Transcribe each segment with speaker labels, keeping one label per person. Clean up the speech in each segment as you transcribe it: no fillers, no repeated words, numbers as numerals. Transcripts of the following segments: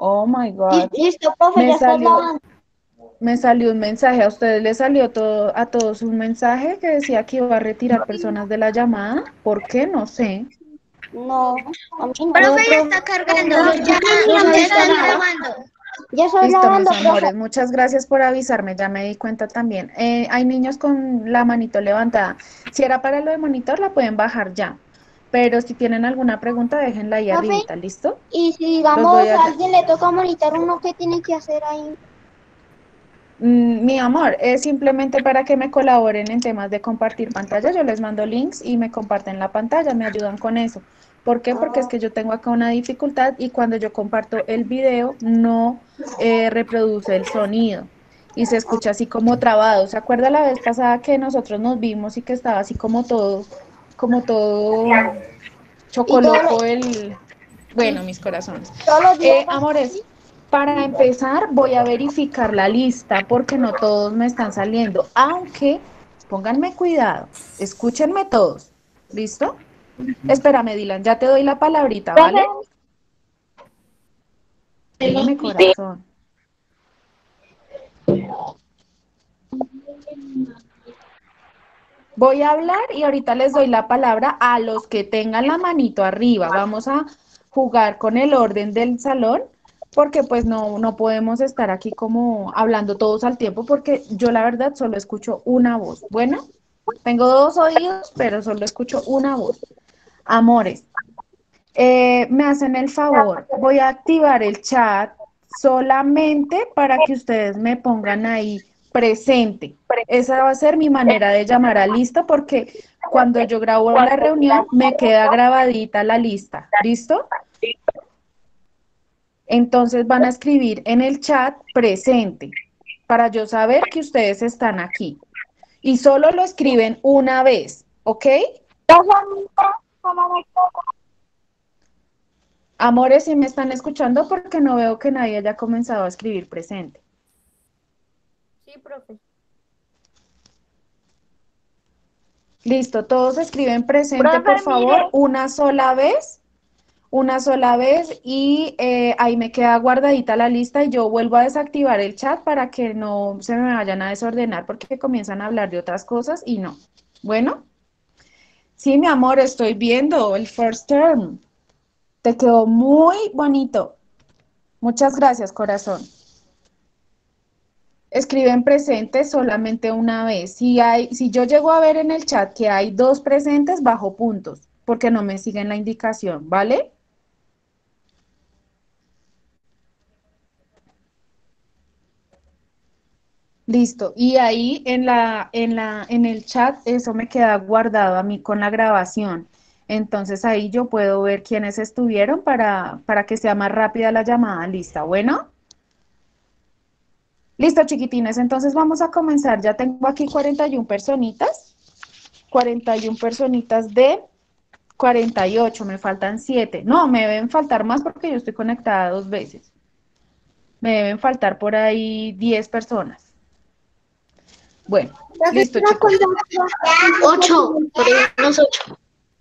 Speaker 1: Oh my
Speaker 2: Y
Speaker 1: God.
Speaker 2: listo, profe,
Speaker 1: Me
Speaker 2: ya está
Speaker 1: salió,
Speaker 2: lavando.
Speaker 1: me salió un mensaje. ¿A ustedes les salió todo, a todos un mensaje que decía que iba a retirar personas de la llamada? ¿Por qué? No sé.
Speaker 2: No, a mí no.
Speaker 3: Profe,
Speaker 2: No,
Speaker 3: ya
Speaker 2: profe,
Speaker 3: está cargando.
Speaker 2: no,
Speaker 3: Ya,
Speaker 2: no se ha
Speaker 3: ya
Speaker 2: visto
Speaker 3: está
Speaker 2: nada.
Speaker 3: grabando.
Speaker 2: Ya estoy
Speaker 1: Listo, mis
Speaker 2: lavando, profe.
Speaker 1: amores. Muchas gracias por avisarme. Ya me di cuenta también. Hay niños con la manito levantada. Si era para lo de monitor, la pueden bajar ya. Pero si tienen alguna pregunta, déjenla ahí
Speaker 2: Profe,
Speaker 1: arribita. ¿Listo?
Speaker 2: y si
Speaker 1: Los voy
Speaker 2: digamos
Speaker 1: a...
Speaker 2: a alguien le toca monitorar uno, ¿qué tiene que hacer ahí?
Speaker 1: Mi amor, es simplemente para que me colaboren en temas de compartir pantalla. Yo les mando links y me comparten la pantalla, me ayudan con eso. ¿Por qué? Porque es
Speaker 2: Ah,
Speaker 1: que yo tengo acá una dificultad y cuando yo comparto el video no reproduce el sonido y se escucha así como trabado. ¿Se acuerda la vez pasada que nosotros nos vimos y que estaba así como todo
Speaker 2: y
Speaker 1: chocoloco el... Bueno, mis corazones.
Speaker 2: todos los días va a ser
Speaker 1: Amores,
Speaker 2: así.
Speaker 1: para empezar voy a verificar la lista porque no todos me están saliendo, aunque pónganme cuidado, escúchenme todos. ¿Listo? Espérame, Dylan, ya te doy la palabrita,
Speaker 2: Profe,
Speaker 1: ¿vale? Dime, corazón. Voy a hablar y ahorita les doy la palabra a los que tengan la manito arriba. Vamos a jugar con el orden del salón porque pues no podemos estar aquí como hablando todos al tiempo porque yo la verdad solo escucho una voz. Bueno, tengo dos oídos, pero solo escucho una voz. Amores, me hacen el favor, voy a activar el chat solamente para que ustedes me pongan ahí presente. Esa va a ser mi manera de llamar a lista porque cuando yo grabo la reunión me queda grabadita la lista. ¿Listo? Entonces van a escribir en el chat presente para yo saber que ustedes están aquí. Y solo lo escriben una vez, ¿ok? Amores, si me están escuchando porque no veo que nadie haya comenzado a escribir presente.
Speaker 2: sí, profe.
Speaker 1: Listo, todos escriben presente,
Speaker 2: Profe,
Speaker 1: por
Speaker 2: mire,
Speaker 1: favor, una sola vez y ahí me queda guardadita la lista y yo vuelvo a desactivar el chat para que no se me vayan a desordenar porque comienzan a hablar de otras cosas y no. Bueno, sí, mi amor, estoy viendo el first term. Te quedó muy bonito. Muchas gracias, corazón. Escriben presentes solamente una vez. Si yo llego a ver en el chat que hay dos presentes, bajo puntos, porque no me siguen la indicación, ¿vale? Listo. Y ahí en el chat eso me queda guardado a mí con la grabación. Entonces ahí yo puedo ver quiénes estuvieron para que sea más rápida la llamada lista. Bueno, listo, chiquitines. Entonces vamos a comenzar. Ya tengo aquí 41 personitas. 41 personitas de 48, me faltan 7. No, me deben faltar más porque yo estoy conectada dos veces. Me deben faltar por ahí 10 personas. Bueno,
Speaker 2: profe,
Speaker 1: listo,
Speaker 2: una
Speaker 1: chicos.
Speaker 3: Ocho, por ahí unos ocho.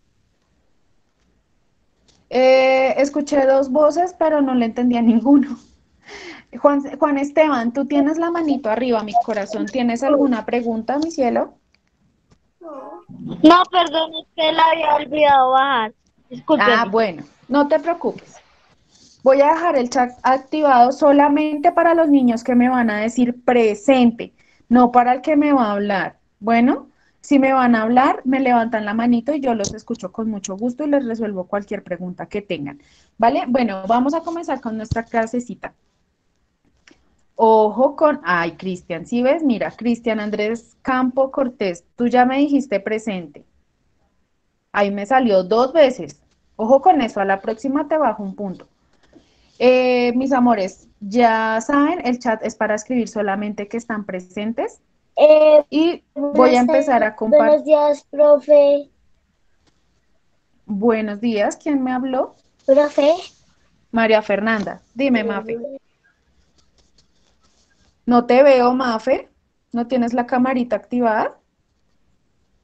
Speaker 1: Escuché dos voces, pero no le entendí a ninguno. Juan Esteban, tú tienes la manito arriba, mi corazón. ¿Tienes alguna pregunta, mi cielo?
Speaker 2: no, perdón, es que la había olvidado bajar.
Speaker 1: Ah,
Speaker 2: Discúlpeme.
Speaker 1: bueno, no te preocupes. Voy a dejar el chat activado solamente para los niños que me van a decir presente, no para el que me va a hablar. Bueno, si me van a hablar, me levantan la manito y yo los escucho con mucho gusto y les resuelvo cualquier pregunta que tengan. ¿Vale? Bueno, vamos a comenzar con nuestra clasecita. Ojo con, ay, Cristian, ¿sí ves? Mira, Cristian Andrés Campo Cortés, tú ya me dijiste presente. Ahí me salió dos veces. Ojo con eso, a la próxima te bajo un punto. Mis amores, ya saben, el chat es para escribir solamente que están presentes y voy a empezar a compartir.
Speaker 2: Buenos días, profe.
Speaker 1: Buenos días, ¿quién me habló?
Speaker 2: Profe.
Speaker 1: María Fernanda. Dime, Mafe. No te veo, Mafe. ¿No tienes la camarita activada?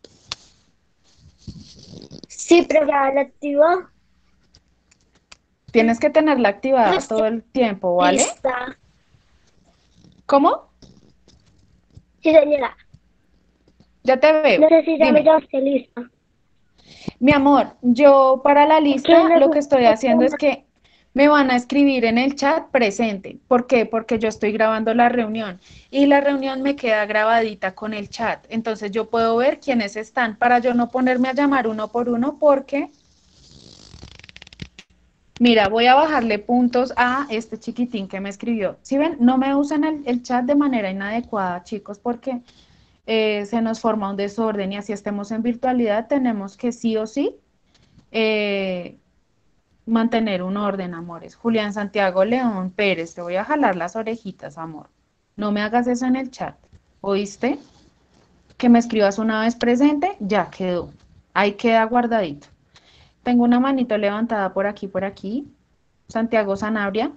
Speaker 2: Sí, profe, ¿la activó?
Speaker 1: Tienes que tenerla activada todo el tiempo, ¿vale?
Speaker 2: Lista.
Speaker 1: ¿Cómo?
Speaker 2: Sí, señora.
Speaker 1: Ya te veo.
Speaker 2: No sé si ya me
Speaker 1: Dime.
Speaker 2: esté lista.
Speaker 1: Mi amor, yo para la
Speaker 2: ¿Qué
Speaker 1: lista lo que estoy
Speaker 2: necesito?
Speaker 1: haciendo es que me van a escribir en el chat presente. ¿Por qué? Porque yo estoy grabando la reunión y la reunión me queda grabadita con el chat. Entonces yo puedo ver quiénes están para yo no ponerme a llamar uno por uno porque, mira, voy a bajarle puntos a este chiquitín que me escribió. Si ven, no me usan el chat de manera inadecuada, chicos, porque se nos forma un desorden y así estemos en virtualidad, tenemos que sí o sí eh, mantener un orden, amores. Julián Santiago León Pérez, te voy a jalar las orejitas, amor. No me hagas eso en el chat. ¿Oíste? Que me escribas una vez presente, ya quedó. Ahí queda guardadito. Tengo una manito levantada por aquí, por aquí. Santiago Sanabria.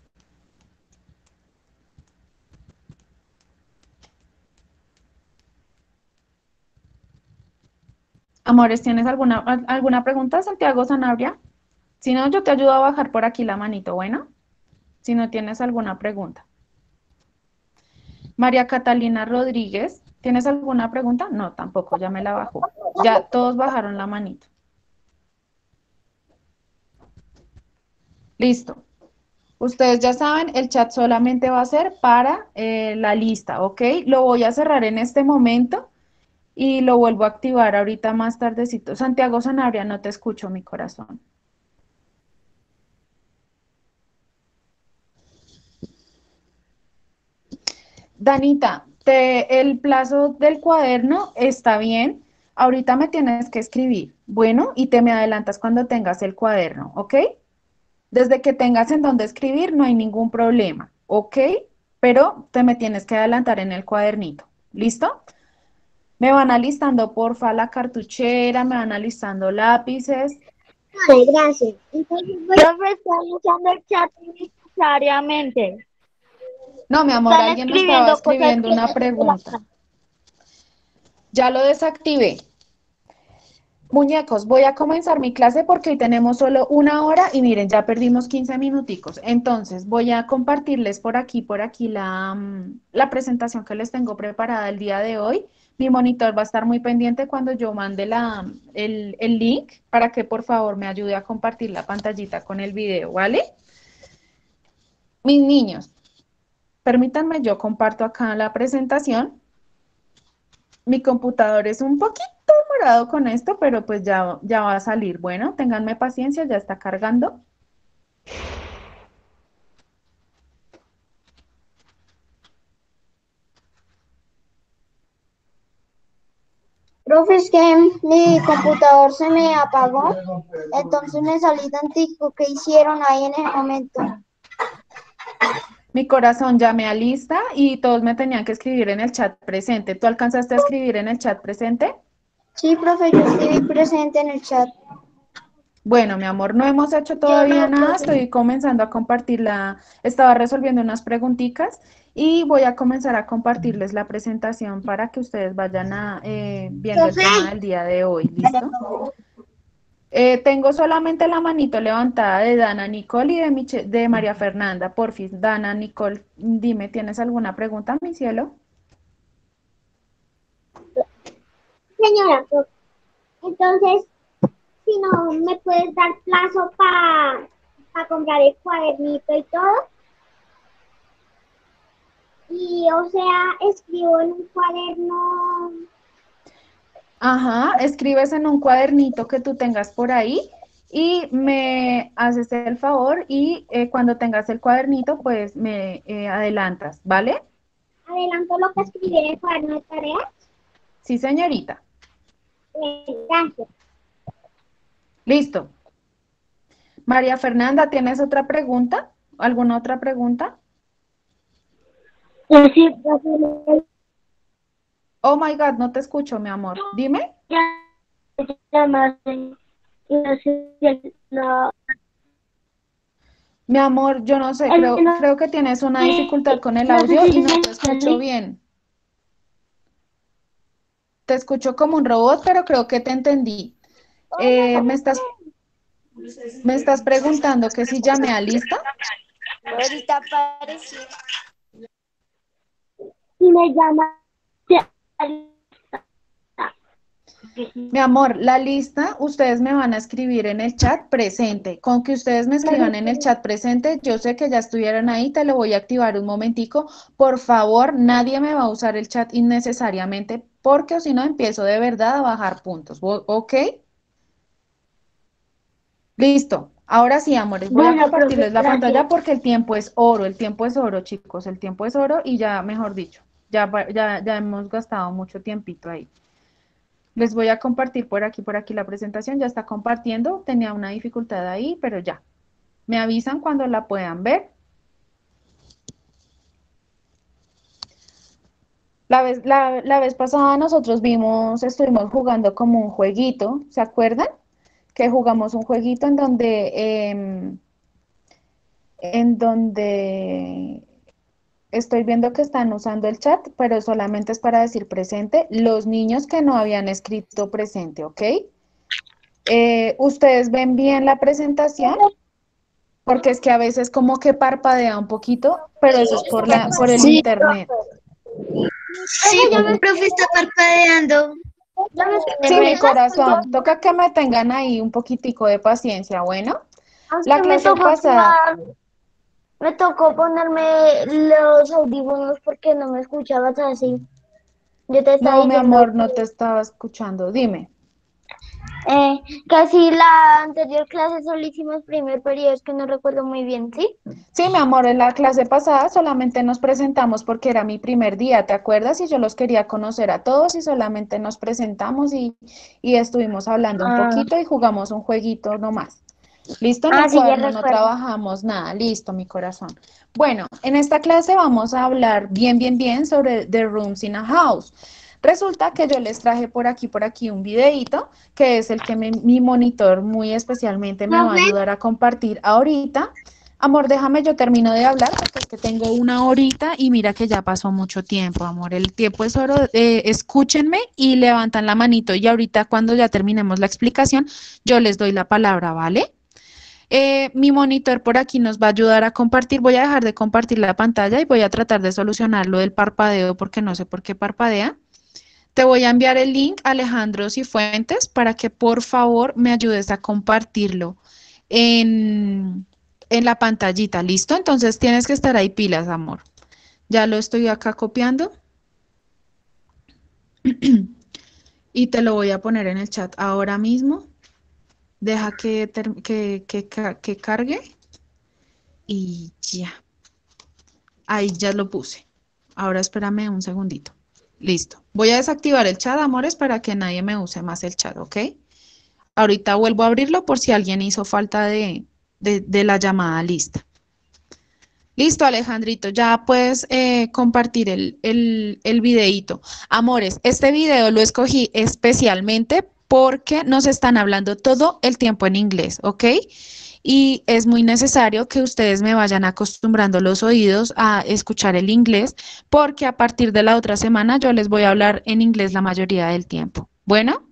Speaker 1: Amores, ¿tienes alguna pregunta, Santiago Sanabria? Si no, yo te ayudo a bajar por aquí la manito, bueno. Si no tienes alguna pregunta. María Catalina Rodríguez, ¿tienes alguna pregunta? No, tampoco, ya me la bajó. Ya todos bajaron la manito. Listo. Ustedes ya saben, el chat solamente va a ser para la lista, ¿ok? Lo voy a cerrar en este momento y lo vuelvo a activar ahorita más tardecito. Santiago Sanabria, no te escucho, mi corazón. Danita, el plazo del cuaderno está bien. Ahorita me tienes que escribir. Bueno, y te me adelantas cuando tengas el cuaderno, ¿ok? Desde que tengas en dónde escribir, no hay ningún problema, ¿ok? Pero te me tienes que adelantar en el cuadernito. ¿Listo? Me van alistando, porfa, la cartuchera, me van alistando lápices.
Speaker 2: Vale, gracias. Entonces profe, están usando el chat innecesariamente.
Speaker 1: No, mi amor,
Speaker 2: Están
Speaker 1: alguien me estaba
Speaker 2: escribiendo cosas
Speaker 1: escribiendo
Speaker 2: que
Speaker 1: una
Speaker 2: no se
Speaker 1: pregunta.
Speaker 2: tratan.
Speaker 1: Ya lo desactivé. Muñecos, voy a comenzar mi clase porque hoy tenemos solo una hora y miren, ya perdimos 15 minuticos. Entonces, voy a compartirles por aquí la presentación que les tengo preparada el día de hoy. Mi monitor va a estar muy pendiente cuando yo mande el link para que por favor me ayude a compartir la pantallita con el video, ¿vale? Mis niños, permítanme, yo comparto acá la presentación. Mi computador es un poquito demorado con esto, pero pues ya va a salir. Bueno, ténganme paciencia, ya está cargando.
Speaker 2: Profe, es que mi computador se me apagó, entonces me salí tantico. ¿Qué hicieron ahí en ese momento?
Speaker 1: Mi corazón ya me alista y todos me tenían que escribir en el chat presente. ¿Tú alcanzaste a escribir en el chat presente?
Speaker 2: Sí, profe, yo escribí presente en el chat.
Speaker 1: Bueno, mi amor, no hemos hecho
Speaker 2: Yo
Speaker 1: todavía
Speaker 2: no,
Speaker 1: nada,
Speaker 2: profe.
Speaker 1: estoy comenzando a compartirla, estaba resolviendo unas preguntitas y voy a comenzar a compartirles la presentación para que ustedes vayan viendo el
Speaker 2: Profe.
Speaker 1: tema del día de hoy, ¿listo? Tengo solamente la manito levantada de Dana Nicole y de María Fernanda. Porfis, Dana Nicole, dime, ¿tienes alguna pregunta, mi cielo?
Speaker 2: Señora, profe, entonces, si no me puedes dar plazo para comprar el cuadernito y todo, y o sea, escribo en un cuaderno.
Speaker 1: Ajá, escribes en un cuadernito que tú tengas por ahí y me haces el favor y cuando tengas el cuadernito, pues me adelantas, ¿vale?
Speaker 2: Adelanto lo que escribí en el cuaderno de tareas.
Speaker 1: Sí, señorita.
Speaker 2: Gracias.
Speaker 1: Listo. María Fernanda, ¿tienes otra pregunta? ¿Alguna otra pregunta?
Speaker 2: Sí, profe,
Speaker 1: Oh my God, no te escucho, mi amor. Dime.
Speaker 2: ya más, no sé, no,
Speaker 1: Mi amor, yo no sé, creo que tienes una dificultad con el
Speaker 2: no sé
Speaker 1: audio
Speaker 2: si
Speaker 1: y
Speaker 2: se
Speaker 1: no te escucho
Speaker 2: entiende.
Speaker 1: bien. Te escucho como un robot, pero creo que te entendí.
Speaker 2: Hola,
Speaker 1: Me estás,
Speaker 2: profe.
Speaker 1: Me estás preguntando que si llamé a lista.
Speaker 3: Ahorita apareció.
Speaker 2: Y me llama.
Speaker 1: Mi amor, la lista, ustedes me van a escribir en el chat presente. Con que ustedes me escriban en el chat presente, yo sé que ya estuvieron ahí, te lo voy a activar un momentico. Por favor, nadie me va a usar el chat innecesariamente, porque o si no empiezo de verdad a bajar puntos. ¿Ok? Listo. Ahora sí, amores, voy a
Speaker 2: Bueno,
Speaker 1: compartirles
Speaker 2: profe,
Speaker 1: la pantalla
Speaker 2: gracias.
Speaker 1: porque el tiempo es oro, chicos, el tiempo es oro y ya, mejor dicho, ya hemos gastado mucho tiempito ahí. Les voy a compartir por aquí la presentación, ya está compartiendo, tenía una dificultad ahí, pero ya. Me avisan cuando la puedan ver. La vez pasada nosotros estuvimos jugando como un jueguito, ¿se acuerdan? Que jugamos un jueguito en donde estoy viendo que están usando el chat, pero solamente es para decir presente. Los niños que no habían escrito presente, ¿ok? ¿Ustedes ven bien la presentación? Porque es que a veces como que parpadea un poquito, pero eso es por el
Speaker 3: Sí,
Speaker 1: internet.
Speaker 3: sí, profe, está parpadeando.
Speaker 1: Sí, mi corazón, toca que me tengan ahí un poquitico de paciencia, bueno.
Speaker 2: Es
Speaker 1: La
Speaker 2: que me
Speaker 1: clase
Speaker 2: tocó
Speaker 1: pasada,
Speaker 2: me tocó ponerme los audífonos porque no me escuchabas así. Yo te estaba
Speaker 1: no, mi
Speaker 2: diciendo
Speaker 1: amor, no te estaba escuchando, dime.
Speaker 2: que si la anterior clase solo hicimos primer periodo, es que no recuerdo muy bien, ¿sí?
Speaker 1: Sí, mi amor, en la clase pasada solamente nos presentamos porque era mi primer día, ¿te acuerdas? Y yo los quería conocer a todos y solamente nos presentamos y estuvimos hablando un
Speaker 2: Ah,
Speaker 1: poquito y jugamos un jueguito nomás. Listo, en el
Speaker 2: sí, ya
Speaker 1: cuaderno no
Speaker 2: recuerdo.
Speaker 1: trabajamos nada, listo, mi corazón. Bueno, en esta clase vamos a hablar bien sobre The Rooms in a House. Resulta que yo les traje por aquí un videíto, que es el que mi monitor muy especialmente me va a
Speaker 2: Profe,
Speaker 1: ayudar a compartir ahorita. Amor, déjame, yo termino de hablar porque es que tengo una horita y mira que ya pasó mucho tiempo, amor. El tiempo es oro. Escúchenme y levantan la manito y ahorita cuando ya terminemos la explicación, yo les doy la palabra, ¿vale? Mi monitor por aquí nos va a ayudar a compartir. Voy a dejar de compartir la pantalla y voy a tratar de solucionar lo del parpadeo porque no sé por qué parpadea. Te voy a enviar el link, Alejandro Cifuentes, para que por favor me ayudes a compartirlo en, en la pantallita. ¿Listo? Entonces tienes que estar ahí pilas, amor. Ya lo estoy acá copiando y te lo voy a poner en el chat ahora mismo. Deja que cargue y ya. Ahí ya lo puse. Ahora espérame un segundito. Listo. Voy a desactivar el chat, amores, para que nadie me use más el chat, ¿ok? Ahorita vuelvo a abrirlo por si alguien hizo falta de la llamada lista. Listo, Alejandrito, ya puedes compartir el videíto. Amores, este video lo escogí especialmente porque nos están hablando todo el tiempo en inglés, ¿ok? Y es muy necesario que ustedes me vayan acostumbrando los oídos a escuchar el inglés porque a partir de la otra semana yo les voy a hablar en inglés la mayoría del tiempo. Bueno.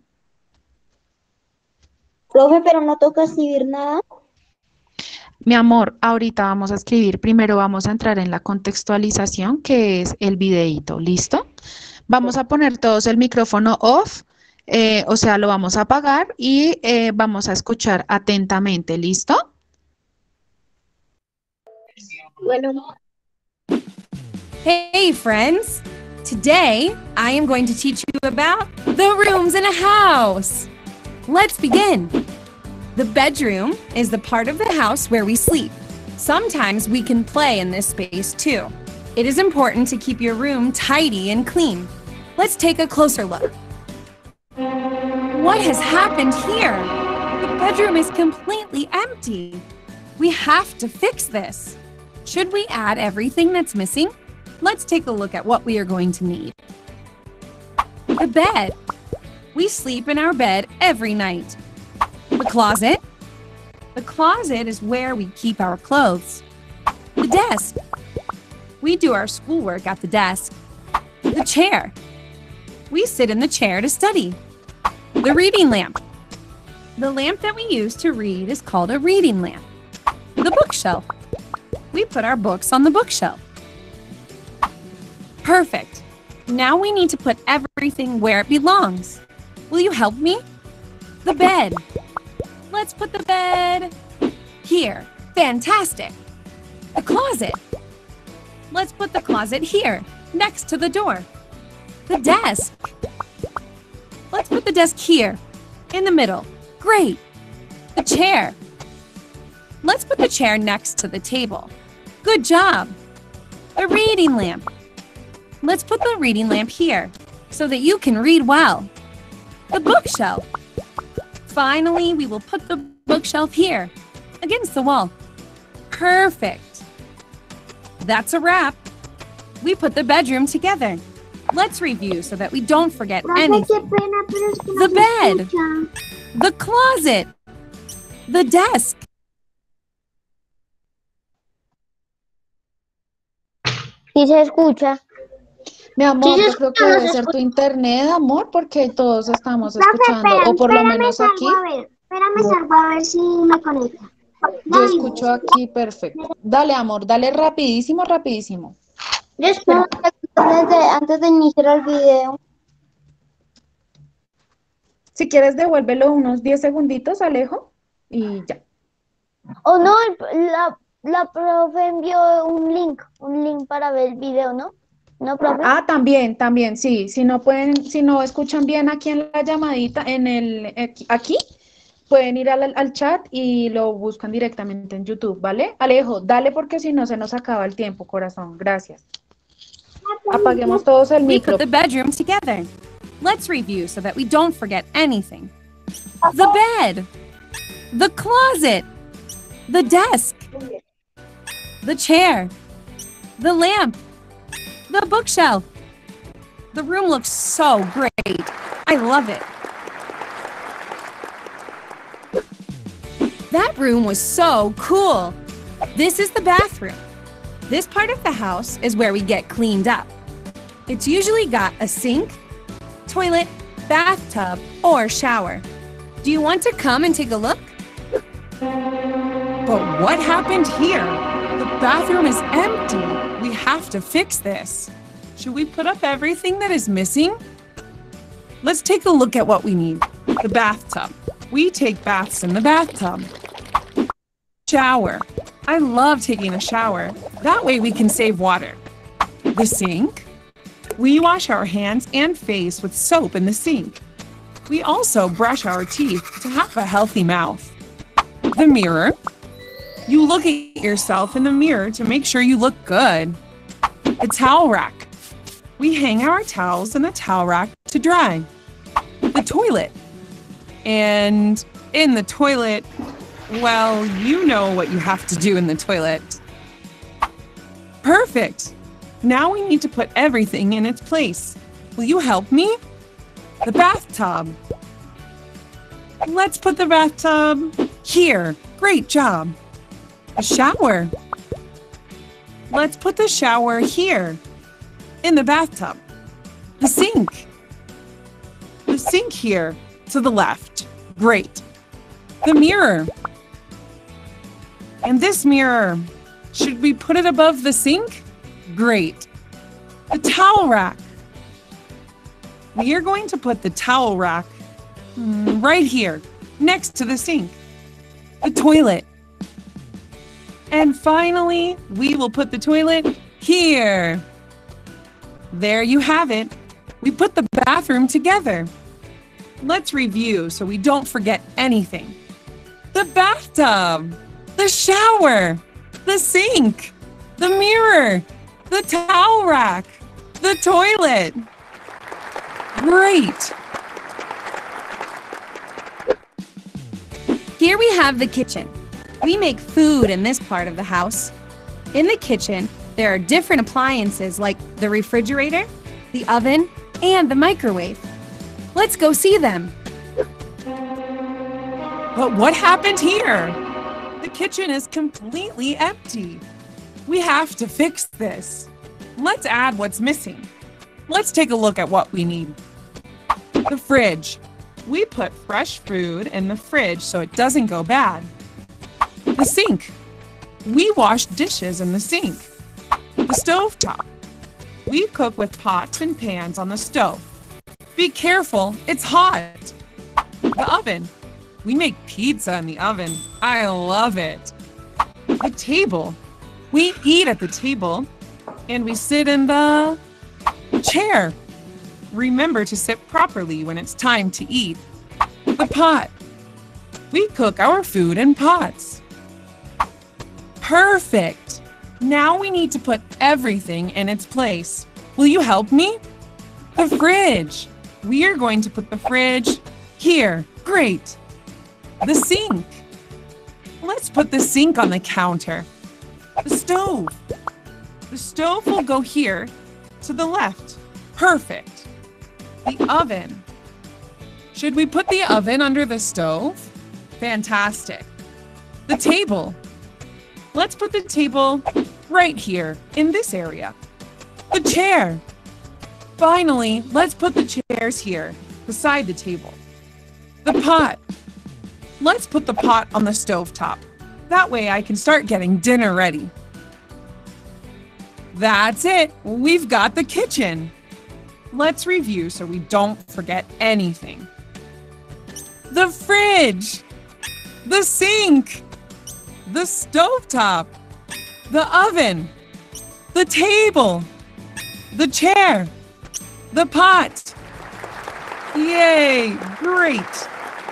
Speaker 2: profe, pero no toca escribir nada.
Speaker 1: Mi amor, ahorita vamos a escribir, primero vamos a entrar en la contextualización, que es el videíto, ¿listo? Vamos a poner todos el micrófono off, o sea, lo vamos a apagar y vamos a escuchar atentamente, ¿listo?
Speaker 2: Bueno,
Speaker 4: Hey, friends! Today, I am going to teach you about the rooms in a house. Let's begin. The bedroom is the part of the house where we sleep. Sometimes we can play in this space too. It is important to keep your room tidy and clean. Let's take a closer look. What has happened here? The bedroom is completely empty. We have to fix this. Should we add everything that's missing? Let's take a look at what we are going to need. The bed. We sleep in our bed every night. The closet. The closet is where we keep our clothes. The desk. We do our schoolwork at the desk. The chair. We sit in the chair to study. The reading lamp. The lamp that we use to read is called a reading lamp. The bookshelf. We put our books on the bookshelf. Perfect. Now we need to put everything where it belongs. Will you help me? The bed. Let's put the bed here. Fantastic. The closet. Let's put the closet here, next to the door. The desk. Let's put the desk here, in the middle. Great. The chair. Let's put the chair next to the table. Good job. The reading lamp. Let's put the reading lamp here, so that you can read well. The bookshelf. Finally, we will put the bookshelf here, against the wall. Perfect. That's a wrap. We put the bedroom together. Let's review so that we don't forget anything. The bed. The closet. The desk.
Speaker 3: Sí se escucha.
Speaker 1: Mi amor,
Speaker 2: Sí,
Speaker 1: yo creo que debe ser tu internet, amor, porque todos estamos escuchando, o por lo menos aquí.
Speaker 2: Espérame, salgo a ver si me conecta.
Speaker 1: Yo escucho aquí perfecto. Dale, amor, dale rapidísimo, rapidísimo.
Speaker 3: Yo espero antes de iniciar el video.
Speaker 1: Si quieres, devuélvelo unos 10 segunditos, Alejo, y ya.
Speaker 3: Oh, no, la profe envió un link para ver el video, ¿no? ¿No, profe?
Speaker 1: Ah, también, sí. Si no escuchan bien aquí en la llamadita, aquí, pueden ir al chat y lo buscan directamente en YouTube, ¿vale? Alejo, dale porque si no se nos acaba el tiempo, corazón. Gracias. Apaguemos todos el
Speaker 4: We
Speaker 1: micro.
Speaker 4: put the bedroom together. Let's review so that we don't forget anything. The bed. The closet. The desk. The chair. The lamp. The bookshelf. The room looks so great. I love it. That room was so cool. This is the bathroom. This part of the house is where we get cleaned up. It's usually got a sink, toilet, bathtub, or shower. Do you want to come and take a look? But what happened here? The bathroom is empty. We have to fix this. Should we put up everything that is missing? Let's take a look at what we need. The bathtub. We take baths in the bathtub. Shower. I love taking a shower. That way we can save water. The sink. We wash our hands and face with soap in the sink. We also brush our teeth to have a healthy mouth. The mirror. You look at yourself in the mirror to make sure you look good. The towel rack. We hang our towels in the towel rack to dry. The toilet. And in the toilet, well, you know what you have to do in the toilet. Perfect. Now we need to put everything in its place. Will you help me? The bathtub. Let's put the bathtub here. Great job. A shower. Let's put the shower here in the bathtub. The sink. The sink here to the left. Great. The mirror. And this mirror, should we put it above the sink? Great. The towel rack. We are going to put the towel rack right here, next to the sink. The toilet. And finally, we will put the toilet here. There you have it. We put the bathroom together. Let's review so we don't forget anything. The bathtub, the shower, the sink, the mirror, the towel rack, the toilet. Great. Here we have the kitchen. We make food in this part of the house. In the kitchen, there are different appliances like the refrigerator, the oven, and the microwave. Let's go see them. But what happened here? The kitchen is completely empty. We have to fix this. Let's add what's missing. Let's take a look at what we need. The fridge. We put fresh food in the fridge so it doesn't go bad. The sink. We wash dishes in the sink. The stovetop. We cook with pots and pans on the stove. Be careful, it's hot. The oven. We make pizza in the oven. I love it. The table. We eat at the table and we sit in the chair. Remember to sit properly when it's time to eat. The pot. We cook our food in pots. Perfect. Now we need to put everything in its place. Will you help me? The fridge. We are going to put the fridge here. Great. The sink. Let's put the sink on the counter. The stove. The stove will go here to the left. Perfect. The oven. Should we put the oven under the stove? Fantastic. The table. Let's put the table right here in this area. The chair. Finally, let's put the chairs here beside the table. The pot. Let's put the pot on the stovetop. That way I can start getting dinner ready. That's it. We've got the kitchen. Let's review so we don't forget anything. The fridge. The sink. The stovetop. The oven. The table. The chair. The pot. Yay! Great!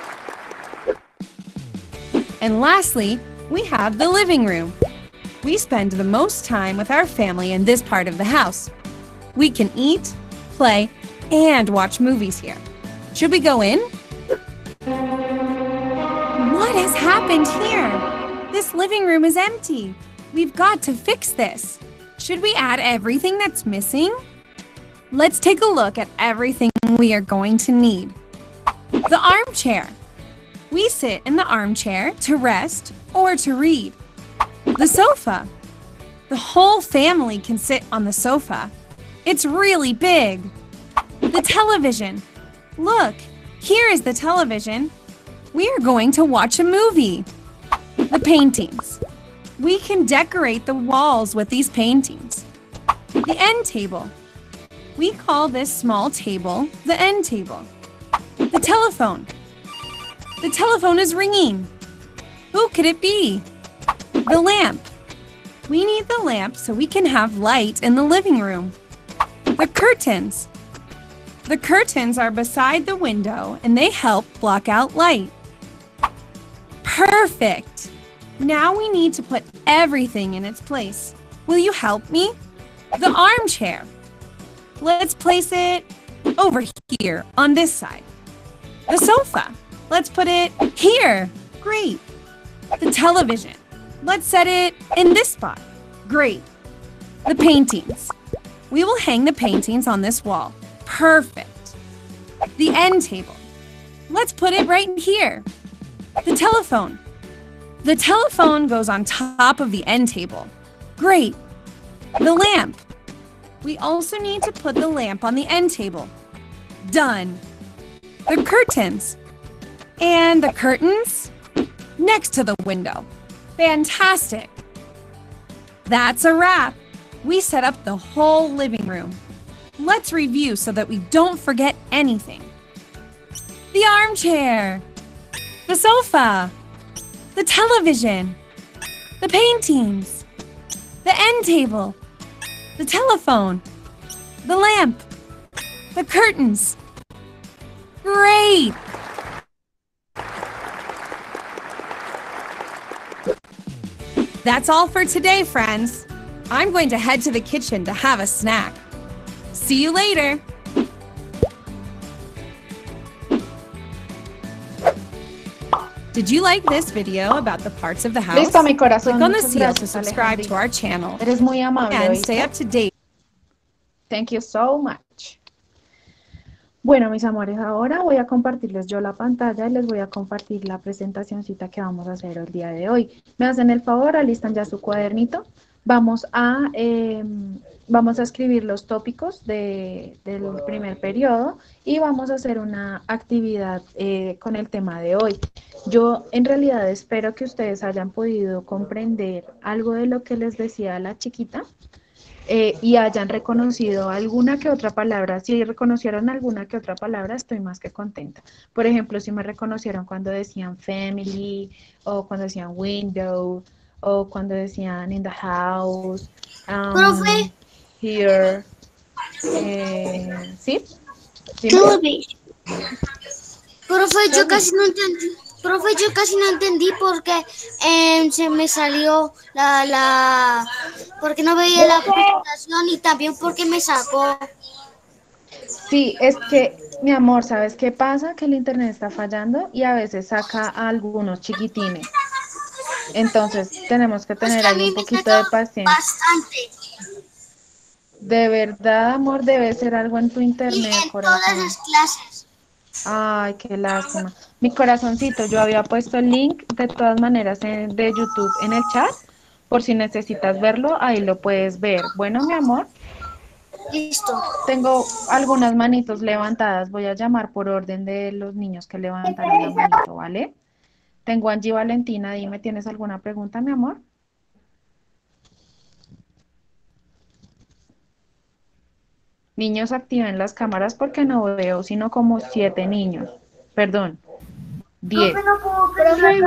Speaker 5: And lastly, we have the living room. We spend the most time with our family in this part of the house. We can eat, play, and watch movies here. Should we go in? What has happened here? This living room is empty. We've got to fix this. Should we add everything that's missing? Let's take a look at everything we are going to need. The armchair. We sit in the armchair to rest or to read. The sofa. The whole family can sit on the sofa. It's really big. The television. Look, here is the television. We are going to watch a movie. The paintings. We can decorate the walls with these paintings. The end table. We call this small table the end table. The telephone. The telephone is ringing. Who could it be? The lamp. We need the lamp so we can have light in the living room. The curtains. The curtains are beside the window and they help block out light. Perfect! Now we need to put everything in its place. Will you help me? The armchair. Let's place it over here on this side. The sofa. Let's put it here. Great. The television. Let's set it in this spot. Great. The paintings. We will hang the paintings on this wall. Perfect. The end table. Let's put it right here. The telephone. The telephone goes on top of the end table. Great. The lamp. We also need to put the lamp on the end table. Done. The curtains. And the curtains next to the window. Fantastic. That's a wrap. We set up the whole living room. Let's review so that we don't forget anything. The armchair. The sofa. The television. The paintings. The end table. The telephone. The lamp. The curtains. Great! That's all for today, friends. I'm going to head to the kitchen to have a snack. See you later. Did you like this video about the parts of the house?
Speaker 1: Listo, mi corazón.
Speaker 5: Click on the
Speaker 1: Muchas
Speaker 5: seal to
Speaker 1: gracias,
Speaker 5: subscribe to
Speaker 1: Alejandrita.
Speaker 5: our channel
Speaker 1: Eres muy amable.
Speaker 5: and
Speaker 1: ¿oíste?
Speaker 5: stay up to date.
Speaker 1: Thank you so much. Bueno, mis amores, ahora voy a compartirles yo la pantalla y les voy a compartir la presentacioncita que vamos a hacer el día de hoy. Me hacen el favor, alistan ya su cuadernito vamos a escribir los tópicos del primer periodo y vamos a hacer una actividad con el tema de hoy. Yo en realidad espero que ustedes hayan podido comprender algo de lo que les decía la chiquita. Y hayan reconocido alguna que otra palabra. Si reconocieron alguna que otra palabra, estoy más que contenta. Por ejemplo, si me reconocieron cuando decían family, o cuando decían window, o cuando decían in the house,
Speaker 2: Profe.
Speaker 1: here. ¿Sí?
Speaker 2: Profe, yo casi no entendí. Profe, yo casi no entendí porque se me salió porque no veía la presentación y también porque me sacó.
Speaker 1: Sí, es que, mi amor, ¿sabes qué pasa? Que el internet está fallando y a veces saca a algunos chiquitines. Entonces, tenemos que tener ahí un poquito de paciencia.
Speaker 2: Bastante.
Speaker 1: De verdad, amor, debe ser algo en tu
Speaker 2: Y
Speaker 1: internet,
Speaker 2: en
Speaker 1: corazón.
Speaker 2: todas las clases.
Speaker 1: Ay, qué lástima. Mi corazoncito, yo había puesto el link de todas maneras de YouTube en el chat. Por si necesitas verlo, ahí lo puedes ver. Bueno, mi amor,
Speaker 2: Listo.
Speaker 1: tengo algunas manitos levantadas. Voy a llamar por orden de los niños que levantaron la manito, ¿vale? Tengo a Angie Valentina. Dime, ¿tienes alguna pregunta, mi amor? Niños, activen las cámaras porque no veo, sino como 7 niños. Perdón, 10.
Speaker 2: No puedo prender